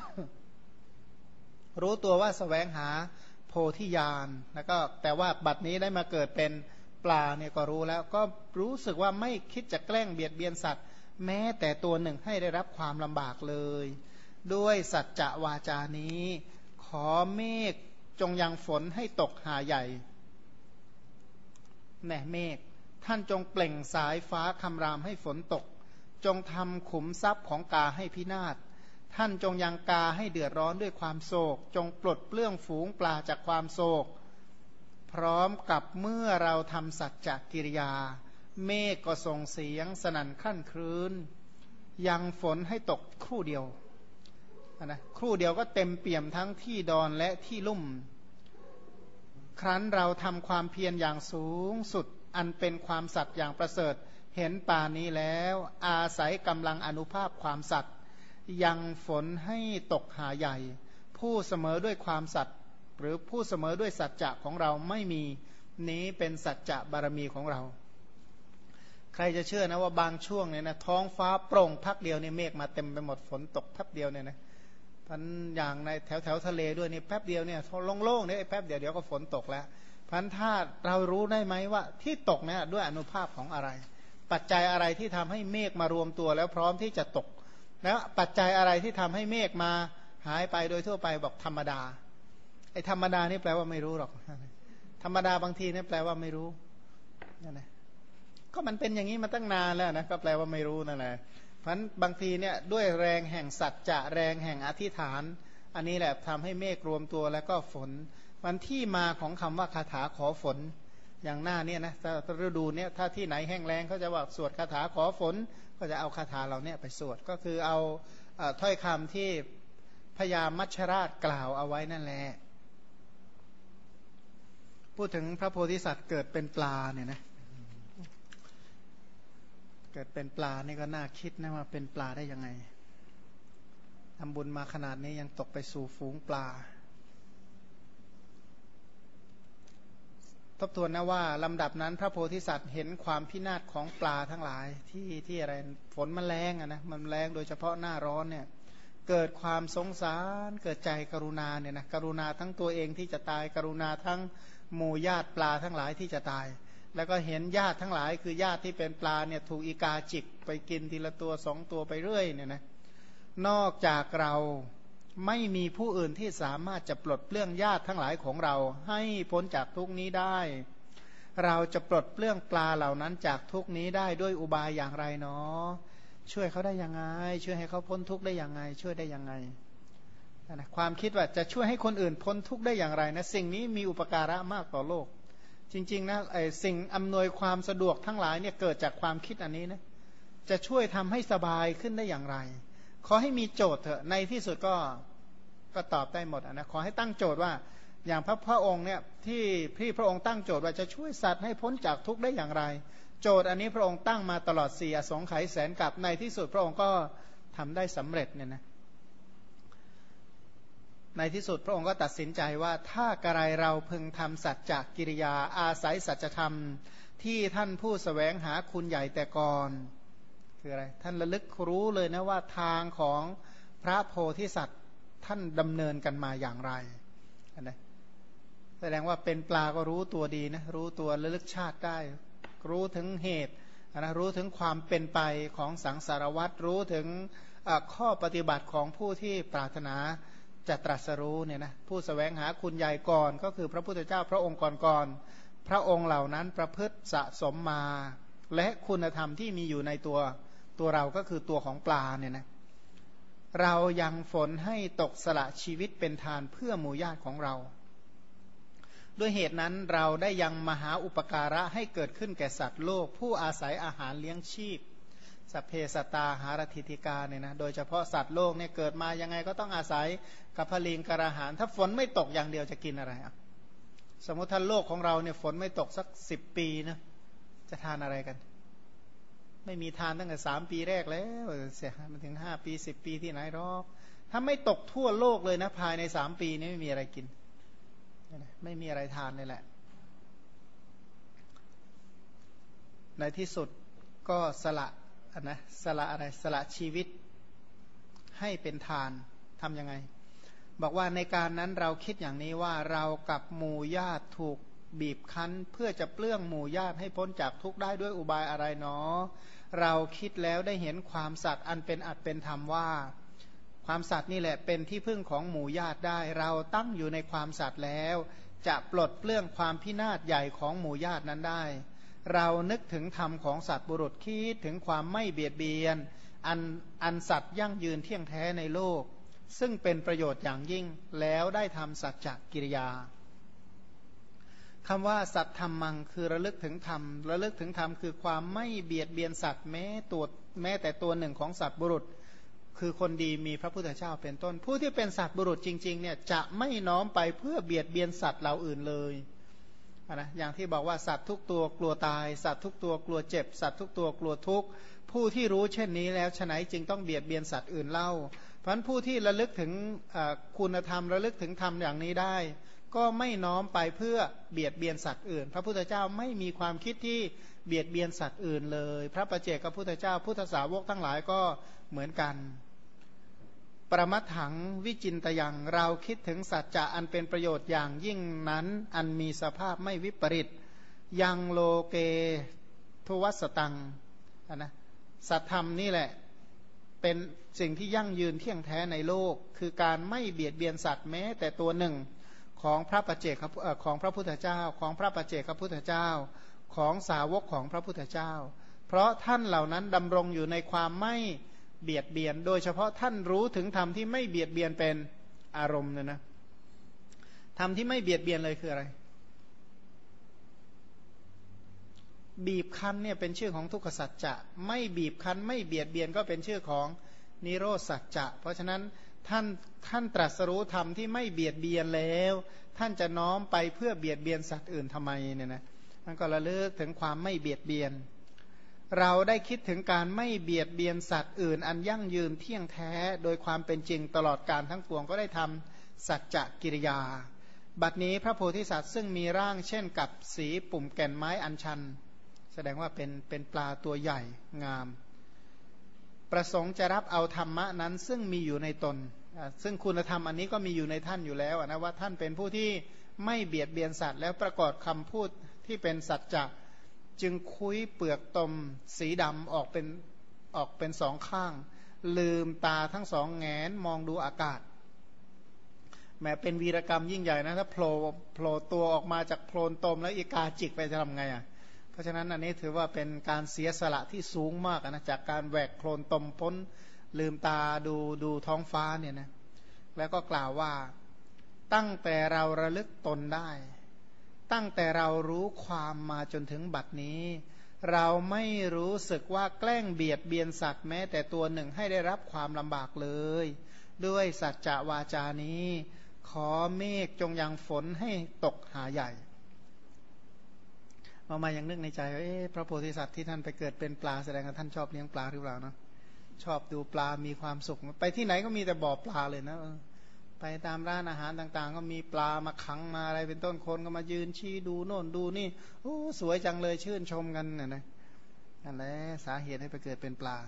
รู้ตัวว่าแสวงหาโพธิญาณแล้วก็แต่ว่าบัดนี้ได้มาเกิดเป็นปลาเนี่ยก็รู้แล้วก็รู้สึกว่าไม่คิดจะแกล้งเบียดเบียนสัตว์แม้แต่ตัวหนึ่งให้ได้รับความลำบากเลยด้วยสัจจะวาจานี้ขอเมฆจงยังฝนให้ตกหาใหญ่แน่เมฆท่านจงเปล่งสายฟ้าคำรามให้ฝนตกจงทำขุมทรัพย์ของกาให้พินาศท่านจงยังกาให้เดือดร้อนด้วยความโศกจงปลดเปลื้องฝูงปลาจากความโศกพร้อมกับเมื่อเราทำสัจจกิริยาเมฆก็ส่งเสียงสนั่นครั่นครื้นยังฝนให้ตกครู่เดียวนะครู่เดียวก็เต็มเปี่ยมทั้งที่ดอนและที่ลุ่มครั้นเราทำความเพียรอย่างสูงสุดอันเป็นความสัตย์อย่างประเสริฐเห็นป่านี้แล้วอาศัยกำลังอนุภาพความสัตย์ยังฝนให้ตกหาใหญ่ผู้เสมอด้วยความสัตย์หรือผู้เสมอด้วยสัจจะของเราไม่มีนี้เป็นสัจจะบารมีของเราใครจะเชื่อนะว่าบางช่วงเนี่ยนะท้องฟ้าโปร่งพักเดียวเนี่ยเมฆมาเต็มไปหมดฝนตกแป๊บเดียวเนี่ยนะพันอย่างในแถวแถวทะเลด้วยนี่แป๊บเดียวเนี่ยโล่งๆเนี่ยแป๊บเดียวเดี๋ยวก็ฝนตกแล้วพันถ้าเรารู้ได้ไหมว่าที่ตกเนี่ยด้วยอนุภาพของอะไรปัจจัยอะไรที่ทำให้เมฆมารวมตัวแล้วพร้อมที่จะตกแล้วปัจจัยอะไรที่ทำให้เมฆมาหายไปโดยทั่วไปบอกธรรมดาไอ้ธรรมดานี่แปลว่าไม่รู้หรอกธรรมดาบางทีนี่แปลว่าไม่รู้ นั่นแหละก็มันเป็นอย่างนี้มาตั้งนานแล้วนะก็แปลว่าไม่รู้นั่นแหละเพราะฉะนั้นบางทีเนี่ยด้วยแรงแห่งสัจจะแรงแห่งอธิษฐานอันนี้แหละทำให้เมฆรวมตัวแล้วก็ฝนมันที่มาของคำว่าคาถาขอฝนอย่างหน้าเนี่ยนะถ้าฤดูเนี่ยถ้าที่ไหนแห้งแล้งเขาจะว่าสวดคาถาขอฝนก็จะเอาคาถาเหล่านี้ไปสวดก็คือเอาถ้อยคำที่พญามัชฌราชกล่าวเอาไว้นั่นแหละพูดถึงพระโพธิสัตว์เกิดเป็นปลาเนี่ยนะเกิดเป็นปลานี่ก็น่าคิดนะว่าเป็นปลาได้ยังไงทำบุญมาขนาดนี้ยังตกไปสู่ฝูงปลาทบทวนนะว่าลำดับนั้นพระโพธิสัตว์เห็นความพินาศของปลาทั้งหลายที่ที่อะไรฝนมันแรงอ่ะนะมันแรงโดยเฉพาะหน้าร้อนเนี่ยเกิดความสงสารเกิดใจกรุณาเนี่ยนะกรุณาทั้งตัวเองที่จะตายกรุณาทั้งหมู่ญาติปลาทั้งหลายที่จะตายแล้วก็เห็นญาติทั้งหลายคือญาติที่เป็นปลาเนี่ยถูกอีกาจิกไปกินทีละตัวสองตัวไปเรื่อยเนี่ยนะนอกจากเราไม่มีผู้อื่นที่สามารถจะปลดเปลื้องญาติทั้งหลายของเราให้พ้นจากทุกนี้ได้เราจะปลดเปลื้องปลาเหล่านั้นจากทุกนี้ได้ด้วยอุบายอย่างไรเนาะช่วยเขาได้ยังไงช่วยให้เขาพ้นทุกข์ได้ยังไงช่วยได้ยังไงนะความคิดว่าจะช่วยให้คนอื่นพ้นทุกข์ได้อย่างไรนะสิ่งนี้มีอุปการะมากต่อโลกจริงๆนะไอ้สิ่งอำนวยความสะดวกทั้งหลายเนี่ยเกิดจากความคิดอันนี้นะจะช่วยทำให้สบายขึ้นได้อย่างไรขอให้มีโจทย์เถอะในที่สุดก็ก็ตอบได้หมดนะขอให้ตั้งโจทย์ว่าอย่างพระพระองค์เนี่ยที่พี่พระองค์ตั้งโจทย์ว่าจะช่วยสัตว์ให้พ้นจากทุกข์ได้อย่างไรโจทย์อันนี้พระองค์ตั้งมาตลอดสี่อสงไขยแสนกับในที่สุดพระองค์ก็ทำได้สำเร็จเนี่ยนะในที่สุดพระองค์ก็ตัดสินใจว่าถ้ากระไรเราพึงทำสัจจกิริยาอาศัยสัจธรรมที่ท่านผู้แสวงหาคุณใหญ่แต่ก่อนคืออะไรท่านระลึกรู้เลยนะว่าทางของพระโพธิสัตว์ท่านดำเนินกันมาอย่างไรนะแสดงว่าเป็นปลาก็รู้ตัวดีนะรู้ตัวระลึกชาติได้รู้ถึงเหตุนะรู้ถึงความเป็นไปของสังสารวัฏรู้ถึงข้อปฏิบัติของผู้ที่ปรารถนาจะตรัสรู้เนี่ยนะผู้แสวงหาคุณใหญ่ก่อนก็คือพระพุทธเจ้าพระองค์ก่อนๆพระองค์เหล่านั้นประพฤติสะสมมาและคุณธรรมที่มีอยู่ในตัวตัวเราก็คือตัวของปลาเนี่ยนะเรายังฝนให้ตกสละชีวิตเป็นทานเพื่อหมู่ญาติของเราด้วยเหตุนั้นเราได้ยังมหาอุปการะให้เกิดขึ้นแก่สัตว์โลกผู้อาศัยอาหารเลี้ยงชีพสัพเพสัตตาหารถิติกาเนี่ยนะโดยเฉพาะสัตว์โลกเนี่ยเกิดมายังไงก็ต้องอาศัยกับพลิงกระหารถ้าฝนไม่ตกอย่างเดียวจะกินอะไรอ่ะสมมติท่านโลกของเราเนี่ยฝนไม่ตกสักสิบปีนะจะทานอะไรกันไม่มีทานตั้งแต่สามปีแรกแล้วเสียมันถึงห้าปีสิบปีที่ไหนหรอกถ้าไม่ตกทั่วโลกเลยนะภายในสามปีนี้ไม่มีอะไรกินไม่มีอะไรทานเลยแหละในที่สุดก็สละนะสละอะไรสละชีวิตให้เป็นทานทำยังไงบอกว่าในการนั้นเราคิดอย่างนี้ว่าเรากับหมู่ญาติถูกบีบคั้นเพื่อจะเปลื้องหมู่ญาติให้พ้นจากทุกข์ได้ด้วยอุบายอะไรเนาะเราคิดแล้วได้เห็นความสัตย์อันเป็นอัตเป็นธรรมว่าความสัตย์นี่แหละเป็นที่พึ่งของหมู่ญาติได้เราตั้งอยู่ในความสัตย์แล้วจะปลดเปลื้องความพินาศใหญ่ของหมู่ญาตินั้นได้เรานึกถึงธรรมของสัตว์บุรุษคิดถึงความไม่เบียดเบียนอันอันสัตย์ยั่งยืนเที่ยงแท้ในโลกซึ่งเป็นประโยชน์อย่างยิ่งแล้วได้ทำสัจจกิริยาคำว่าสัตธรรมังคือระลึกถึงธรรมระลึกถึงธรรมคือความไม่เบียดเบียนสัตว์แม้ตัวแม้แต่ตัวหนึ่งของสัตว์บุรุษคือคนดีมีพระพุทธเจ้าเป็นต้นผู้ที่เป็นสัตว์บุรุษจริงๆเนี่ยจะไม่น้อมไปเพื่อเบียดเบียนสัตว์เหล่าอื่นเลยนะอย่างที่บอกว่าสัตว์ทุกตัวกลัวตายสัตว์ทุกตัวกลัวเจ็บสัตว์ทุกตัวกลัวทุกข์ผู้ที่รู้เช่นนี้แล้วฉะไหนจึงต้องเบียดเบียนสัตว์อื่นเล่าเพราะฉะนั้นผู้ที่ระลึกถึงคุณธรรมระลึกถึงธรรมอย่างนี้ได้ก็ไม่น้อมไปเพื่อเบียดเบียนสัตว์อื่นพระพุทธเจ้าไม่มีความคิดที่เบียดเบียนสัตว์อื่นเลยพระปัจเจกพุทธเจ้าพุทธสาวกทั้งหลายก็เหมือนกันปรมัตถังวิจินตยังเราคิดถึงสัจจะอันเป็นประโยชน์อย่างยิ่งนั้นอันมีสภาพไม่วิปริตยังโลเกทุวัสตังนะสัตธรรมนี่แหละเป็นสิ่งที่ยั่งยืนเที่ยงแท้ในโลกคือการไม่เบียดเบียนสัตว์แม้แต่ตัวหนึ่งของพระปัจเจกของพระพุทธเจ้าของพระปัจเจกพุทธเจ้าของสาวกของพระพุทธเจ้าเพราะท่านเหล่านั้นดำรงอยู่ในความไม่เบียดเบียนโดยเฉพาะท่านรู้ถึงธรรมที่ไม่เบียดเบียนเป็นอารมณ์เนี่ยนะธรรมที่ไม่เบียดเบียนเลยคืออะไรบีบคั้นเนี่ยเป็นชื่อของทุกขสัจจะไม่บีบคั้นไม่เบียดเบียนก็เป็นชื่อของนิโรธสัจจะเพราะฉะนั้นท่านท่านตรัสรู้ธรรมที่ไม่เบียดเบียนแล้วท่านจะน้อมไปเพื่อเบียดเบียนสัตว์อื่นทำไมเนี่ยนะมันก็ระลึกถึงความไม่เบียดเบียนเราได้คิดถึงการไม่เบียดเบียนสัตว์อื่นอันยั่งยืนเที่ยงแท้โดยความเป็นจริงตลอดการทั้งปวงก็ได้ทำสัจจกิริยาบัดนี้พระโพธิสัตว์ซึ่งมีร่างเช่นกับสีปุ่มแก่นไม้อัญชันแสดงว่าเป็นเป็นปลาตัวใหญ่งามประสงค์จะรับเอาธรรมะนั้นซึ่งมีอยู่ในตนซึ่งคุณธรรมอันนี้ก็มีอยู่ในท่านอยู่แล้วนะว่าท่านเป็นผู้ที่ไม่เบียดเบียนสัตว์แล้วประกอบคำพูดที่เป็นสัจจะจึงคุยเปลือกตมสีดำออกเป็นออกเป็นสองข้างลืมตาทั้งสองแงนมองดูอากาศแม้เป็นวีรกรรมยิ่งใหญ่นะถ้าโผล่โผล่ตัวออกมาจากโพลนตมแล้วอีกาจิกไปจะทำไงอ่ะเพราะฉะนั้นอันนี้ถือว่าเป็นการเสียสละที่สูงมากนะจากการแหวกโคลนตมพ้นลืมตาดูดูท้องฟ้าเนี่ยนะแล้วก็กล่าวว่าตั้งแต่เราระลึกตนได้ตั้งแต่เรารู้ความมาจนถึงบัดนี้เราไม่รู้สึกว่าแกล้งเบียดเบียนสัตว์แม้แต่ตัวหนึ่งให้ได้รับความลำบากเลยด้วยสัจจะวาจานี้ขอเมฆจงยังฝนให้ตกหาใหญ่เอามายังนึกในใจว่าพระโพธิสัตว์ที่ท่านไปเกิดเป็นปลาแสดงว่าท่านชอบเลี้ยงปลาหรือเปล่าเนาะชอบดูปลามีความสุขไปที่ไหนก็มีแต่บ่อปลาเลยนะไปตามร้านอาหารต่างๆก็มีปลามาขังมาอะไรเป็นต้นคนก็มายืนชี้ดูโน่นดูนี่โอ้สวยจังเลยชื่นชมกันน่ะนะนั่นแหละสาเหตุให้ไปเกิดเป็นปลา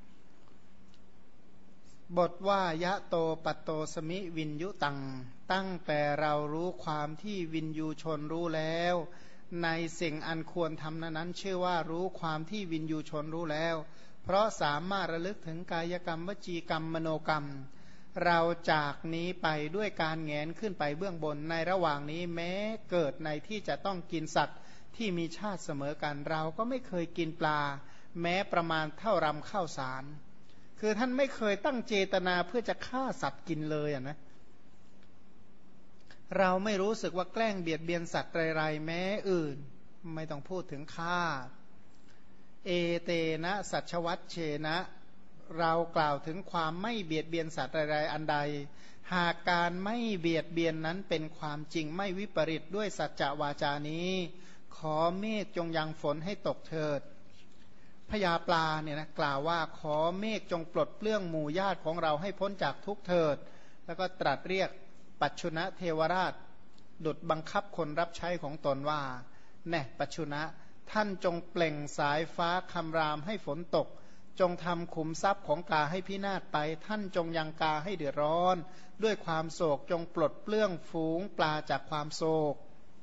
บทว่ายะโตปัตโตสมิวินยุตังตั้งแต่เรารู้ความที่วินยูชนรู้แล้วในสิ่งอันควรทำนั้นชื่อว่ารู้ความที่วินยูชนรู้แล้วเพราะสามารถระลึกถึงกายกรรมวจีกรรมมโนกรรมเราจากนี้ไปด้วยการแงนขึ้นไปเบื้องบนในระหว่างนี้แม้เกิดในที่จะต้องกินสัตว์ที่มีชาติเสมอกันเราก็ไม่เคยกินปลาแม้ประมาณเท่ารำข้าวสารคือท่านไม่เคยตั้งเจตนาเพื่อจะฆ่าสัตว์กินเลยอ่ะนะเราไม่รู้สึกว่าแกล้งเบียดเบียนสัตว์ไรๆแม้อื่นไม่ต้องพูดถึงฆ่าเอเตนะสัชวัตเชนะเรากล่าวถึงความไม่เบียดเบียนสัตว์ไรๆอันใดหากการไม่เบียดเบียนนั้นเป็นความจริงไม่วิปริตด้วยสัจจะวาจานี้ขอเมฆจงยังฝนให้ตกเถิดพญาปลาเนี่ยนะกล่าวว่าขอเมฆจงปลดเปลื้องหมู่ญาติของเราให้พ้นจากทุกเถิดแล้วก็ตรัสเรียกปัจฉุนะเทวราชดุจบังคับคนรับใช้ของตนว่าแน่ปัจฉุนะท่านจงเปล่งสายฟ้าคำรามให้ฝนตกจงทำขุมทรัพย์ของกาให้พินาศไปท่านจงยังกาให้เดือดร้อนด้วยความโศกจงปลดเปลื้องฝูงปลาจากความโศก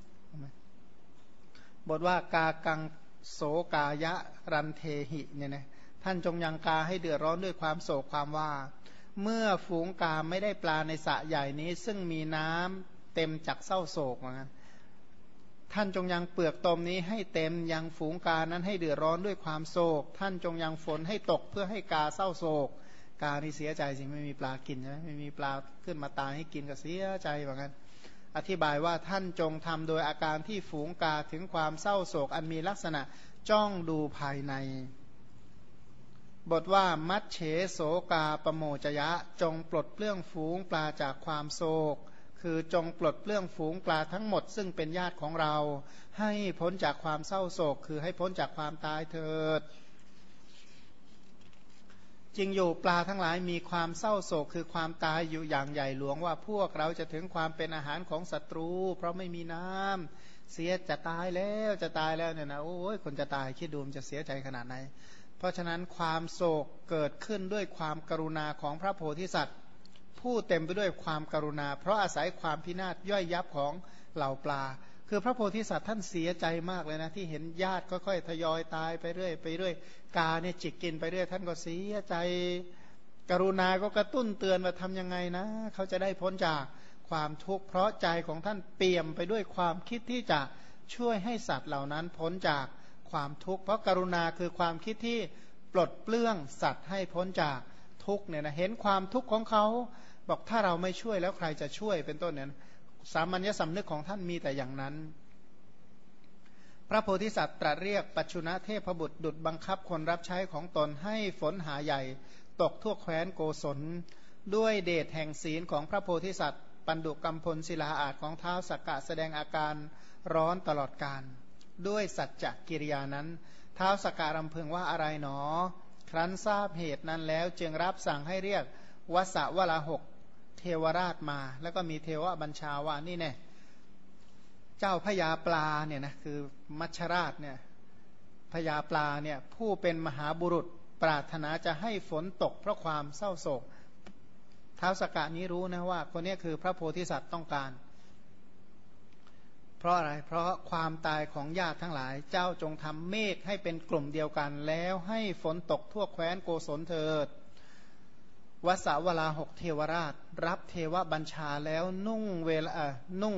บทว่ากากังโสกายะรันเทหิเนี่ยนะท่านจงยังกาให้เดือดร้อนด้วยความโศกความว่าเมื่อฝูงกาไม่ได้ปลาในสระใหญ่นี้ซึ่งมีน้ำเต็มจักเศร้าโศกเหมือนกันท่านจงยังเปลือกตมนี้ให้เต็มยังฝูงกานั้นให้เดือดร้อนด้วยความโศกท่านจงยังฝนให้ตกเพื่อให้กาเศร้าโศกกานี่เสียใจสิไม่มีปลากินใช่ไหมไม่มีปลาขึ้นมาตายให้กินก็เสียใจเหมือนกันอธิบายว่าท่านจงทำโดยอาการที่ฝูงกาถึงความเศร้าโศกอันมีลักษณะจ้องดูภายในบทว่ามัชเฉโสกาปโมจยะจงปลดเปลื้องฝูงปลาจากความโศกคือจงปลดเปลื้องฝูงปลาทั้งหมดซึ่งเป็นญาติของเราให้พ้นจากความเศร้าโศกคือให้พ้นจากความตายเถิดจริงอยู่ปลาทั้งหลายมีความเศร้าโศกคือความตายอยู่อย่างใหญ่หลวงว่าพวกเราจะถึงความเป็นอาหารของศัตรูเพราะไม่มีน้ำเสียจะตายแล้วจะตายแล้วเนี่ยนะโอ้ยคนจะตายคิดดูมันจะเสียใจขนาดไหนเพราะฉะนั้นความโศกเกิดขึ้นด้วยความกรุณาของพระโพธิสัตว์ผู้เต็มไปด้วยความกรุณาเพราะอาศัยความพินาศย่อยยับของเหล่าปลาคือพระโพธิสัตว์ท่านเสียใจมากเลยนะที่เห็นญาติค่อยๆทยอยตายไปเรื่อยไปเรื่อยกาเนี่ยจิกกินไปเรื่อยท่านก็เสียใจกรุณาก็กระตุ้นเตือนว่าทำยังไงนะเขาจะได้พ้นจากความทุกข์เพราะใจของท่านเปี่ยมไปด้วยความคิดที่จะช่วยให้สัตว์เหล่านั้นพ้นจากความทุกข์เพราะกรุณาคือความคิดที่ปลดเปลื้องสัตว์ให้พ้นจากทุกข์เนี่ยนะเห็นความทุกข์ของเขาบอกถ้าเราไม่ช่วยแล้วใครจะช่วยเป็นต้นเนี่ยสามัญญสำนึกของท่านมีแต่อย่างนั้นพระโพธิสัตว์ตรัสเรียกปัจจุณเทพบุตรดุจบังคับคนรับใช้ของตนให้ฝนหาใหญ่ตกทั่วแคว้นโกศลด้วยเดชแห่งศีลของพระโพธิสัตว์ปันดุกัมพลศิลาอาจของเท้าสักกะแสดงอาการร้อนตลอดกาลด้วยสัจจกิริยานั้นเท้าสักกะรำพึงว่าอะไรหนอครั้นทราบเหตุนั้นแล้วจึงรับสั่งให้เรียกวสวลาหกเทวราชมาแล้วก็มีเทวบัญชาว่านี่แน่เจ้าพญาปลาเนี่ยนะคือมัชราชเนี่ยพญาปลาเนี่ยผู้เป็นมหาบุรุษปรารถนาจะให้ฝนตกเพราะความเศร้าโศกท้าวสักกะนี้รู้นะว่าคนนี้คือพระโพธิสัตว์ต้องการเพราะอะไรเพราะความตายของญาติทั้งหลายเจ้าจงทำเมฆให้เป็นกลุ่มเดียวกันแล้วให้ฝนตกทั่วแคว้นโกศลเถิดวสาวลาหกเทวราชรับเทวบัญชาแล้วนุ่งเวลานุ่ง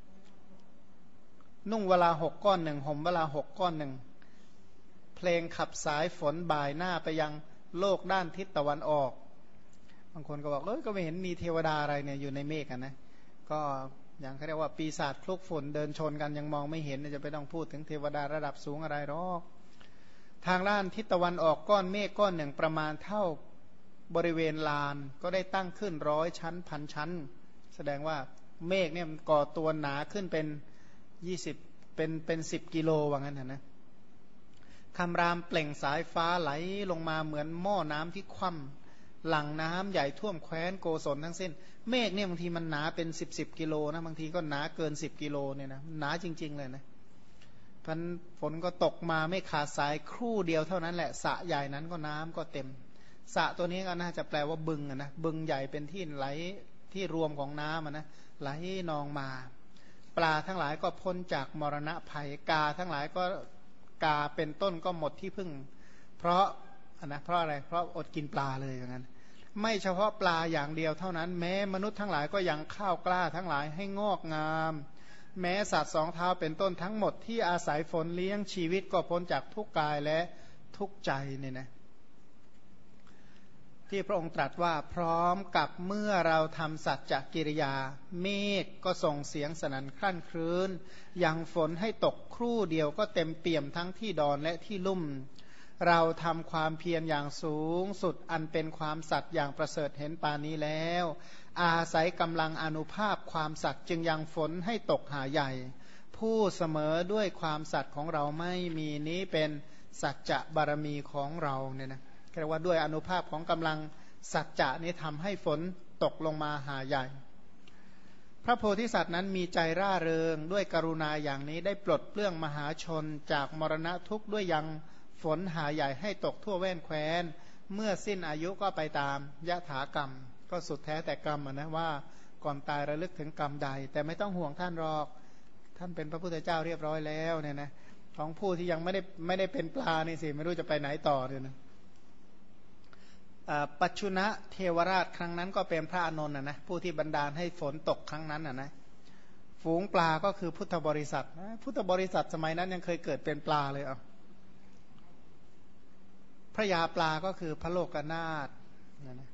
นุ่งเวลาหกก้อนหนึ่งห่มเวลาหกก้อนหนึ่งเพลงขับสายฝนบ่ายหน้าไปยังโลกด้านทิศตะวันออกบางคนก็บอกเออก็ไม่เห็นมีเทวดาอะไรเนี่ยอยู่ในเมฆกันนะก็อย่างเขาเรียกว่าปีศาจคลุกฝุ่นเดินชนกันยังมองไม่เห็นจะไปต้องพูดถึงเทวดาระดับสูงอะไรหรอกทางด้านทิศตะวันออกก้อนเมฆก้อนหนึ่งประมาณเท่าบริเวณลานก็ได้ตั้งขึ้นร้อยชั้นพันชั้นแสดงว่าเมฆเนี่ยมันก่อตัวหนาขึ้นเป็นยี่สิบเป็นเป็นสิบกิโลว่างั้นนะคำรามเปล่งสายฟ้าไหลลงมาเหมือนหม้อน้ำที่คว่ำหลั่งน้ำใหญ่ท่วมแคว้นโกศลทั้งสิ้นเมฆเนี่ยบางทีมันหนาเป็นสิบสิบกิโลนะบางทีก็หนาเกินสิบกิโลเนี่ยนะหนาจริงๆเลยนะพันฝนก็ตกมาไม่ขาดสายครู่เดียวเท่านั้นแหละสระใหญ่นั้นก็น้ำก็เต็มสระตัวนี้ก็น่าจะแปลว่าบึงนะบึงใหญ่เป็นที่ไหลที่รวมของน้ำนะไหลนองมาปลาทั้งหลายก็พ้นจากมรณะภัยกาทั้งหลายก็กาเป็นต้นก็หมดที่พึ่งเพราะนะเพราะอะไรเพราะอดกินปลาเลยอย่างนั้นไม่เฉพาะปลาอย่างเดียวเท่านั้นแม้มนุษย์ทั้งหลายก็ยังข้าวกล้าทั้งหลายให้งอกงามแม้สัตว์สองเท้าเป็นต้นทั้งหมดที่อาศัยฝนเลี้ยงชีวิตก็พ้นจากทุกกายและทุกใจเนี่ยนะที่พระองค์ตรัสว่าพร้อมกับเมื่อเราทำสัจจกิริยาเมฆก็ส่งเสียงสนั่นครั่นครื้นยังฝนให้ตกครู่เดียวก็เต็มเปี่ยมทั้งที่ดอนและที่ลุ่มเราทำความเพียรอย่างสูงสุดอันเป็นความสัตย์อย่างประเสริฐเห็นปานนี้แล้วอาศัยกำลังอนุภาพความสัตย์จึงยังฝนให้ตกหาใหญ่ผู้เสมอด้วยความสัตย์ของเราไม่มีนี้เป็นสัจจะบารมีของเราเนี่ยนะเรียกว่าด้วยอนุภาพของกำลังสัจจะนี้ทำให้ฝนตกลงมาหาใหญ่พระโพธิสัตว์นั้นมีใจร่าเริงด้วยกรุณาอย่างนี้ได้ปลดเปลื้องมหาชนจากมรณะทุกข์ด้วยยังฝนหาใหญ่ให้ตกทั่วแว่นแคว้นเมื่อสิ้นอายุก็ไปตามยถากรรมก็สุดแท้แต่กรรมนะว่าก่อนตายระลึกถึงกรรมใดแต่ไม่ต้องห่วงท่านหรอกท่านเป็นพระพุทธเจ้าเรียบร้อยแล้วเนี่ยนะของผู้ที่ยังไม่ได้ไม่ได้เป็นปลานี่สิไม่รู้จะไปไหนต่อเนี่ยนะปัจจุณเทวราชครั้งนั้นก็เป็นพระอานนท์นะนะผู้ที่บันดาลให้ฝนตกครั้งนั้นนะนะฝูงปลาก็คือพุทธบริษัทพุทธบริษัทสมัยนั้นยังเคยเกิดเป็นปลาเลยอ่ะพระยาปลาก็คือพระโลกนาถนะนะ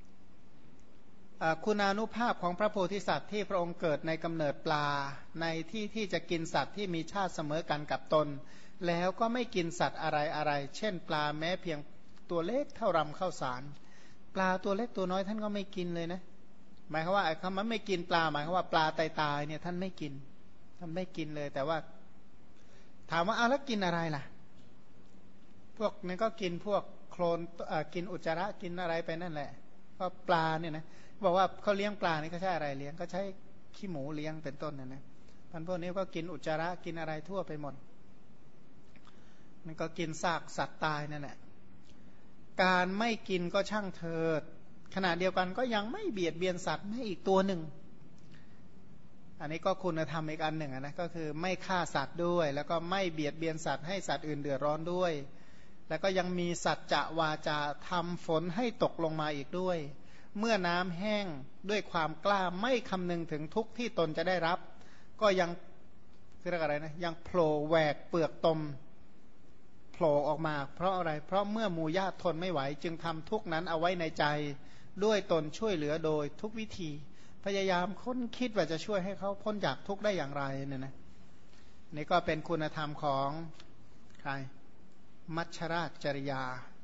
คุณานุภาพของพระโพธิสัตว์ที่พระองค์เกิดในกำเนิดปลาในที่ที่จะกินสัตว์ที่มีชาติเสมอกันกับตนแล้วก็ไม่กินสัตว์อะไรอะไรเช่นปลาแม้เพียงตัวเล็กเท่ารำข้าวสารปลาตัวเล็กตัวน้อยท่านก็ไม่กินเลยนะหมายความว่าไอ้คำว่าไม่กินปลาหมายความว่าปลาตายตายเนี่ยท่านไม่กินท่านไม่กินเลยแต่ว่าถามว่าเอาแล้วกินอะไรล่ะพวกนี้ก็กินพวกโคลนกินอุจจาระกินอะไรไปนั่นแหละก็ปลาเนี่ยนะบอกว่าเขาเลี้ยงปลานี่เขาใช้อะไรเลี้ยงก็ใช้ขี้หมูเลี้ยงเป็นต้นนะนะพันพวกนี้ก็กินอุจจาระกินอะไรทั่วไปหมดมันก็กินซากสัตว์ตายนั่นแหละการไม่กินก็ช่างเถิดขณะเดียวกันก็ยังไม่เบียดเบียนสัตว์ให้อีกตัวหนึ่งอันนี้ก็คุณธรรมอีกอันหนึ่งนะก็คือไม่ฆ่าสัตว์ด้วยแล้วก็ไม่เบียดเบียนสัตว์ให้สัตว์อื่นเดือดร้อนด้วยแล้วก็ยังมีสัจจะวาจาทำฝนให้ตกลงมาอีกด้วยเมื่อน้ำแห้งด้วยความกล้าไม่คำนึงถึงทุกข์ที่ตนจะได้รับก็ยังเรียกอะไรนะยังโผล่แหวกเปลือกตมโผล่ออกมาเพราะอะไรเพราะเมื่อหมู่ญาติทนไม่ไหวจึงทำทุกนั้นเอาไว้ในใจด้วยตนช่วยเหลือโดยทุกวิธีพยายามค้นคิดว่าจะช่วยให้เขาพ้นจากทุกข์ได้อย่างไรเนี่ยนะนี่ก็เป็นคุณธรรมของใครมัชฌราชจริยา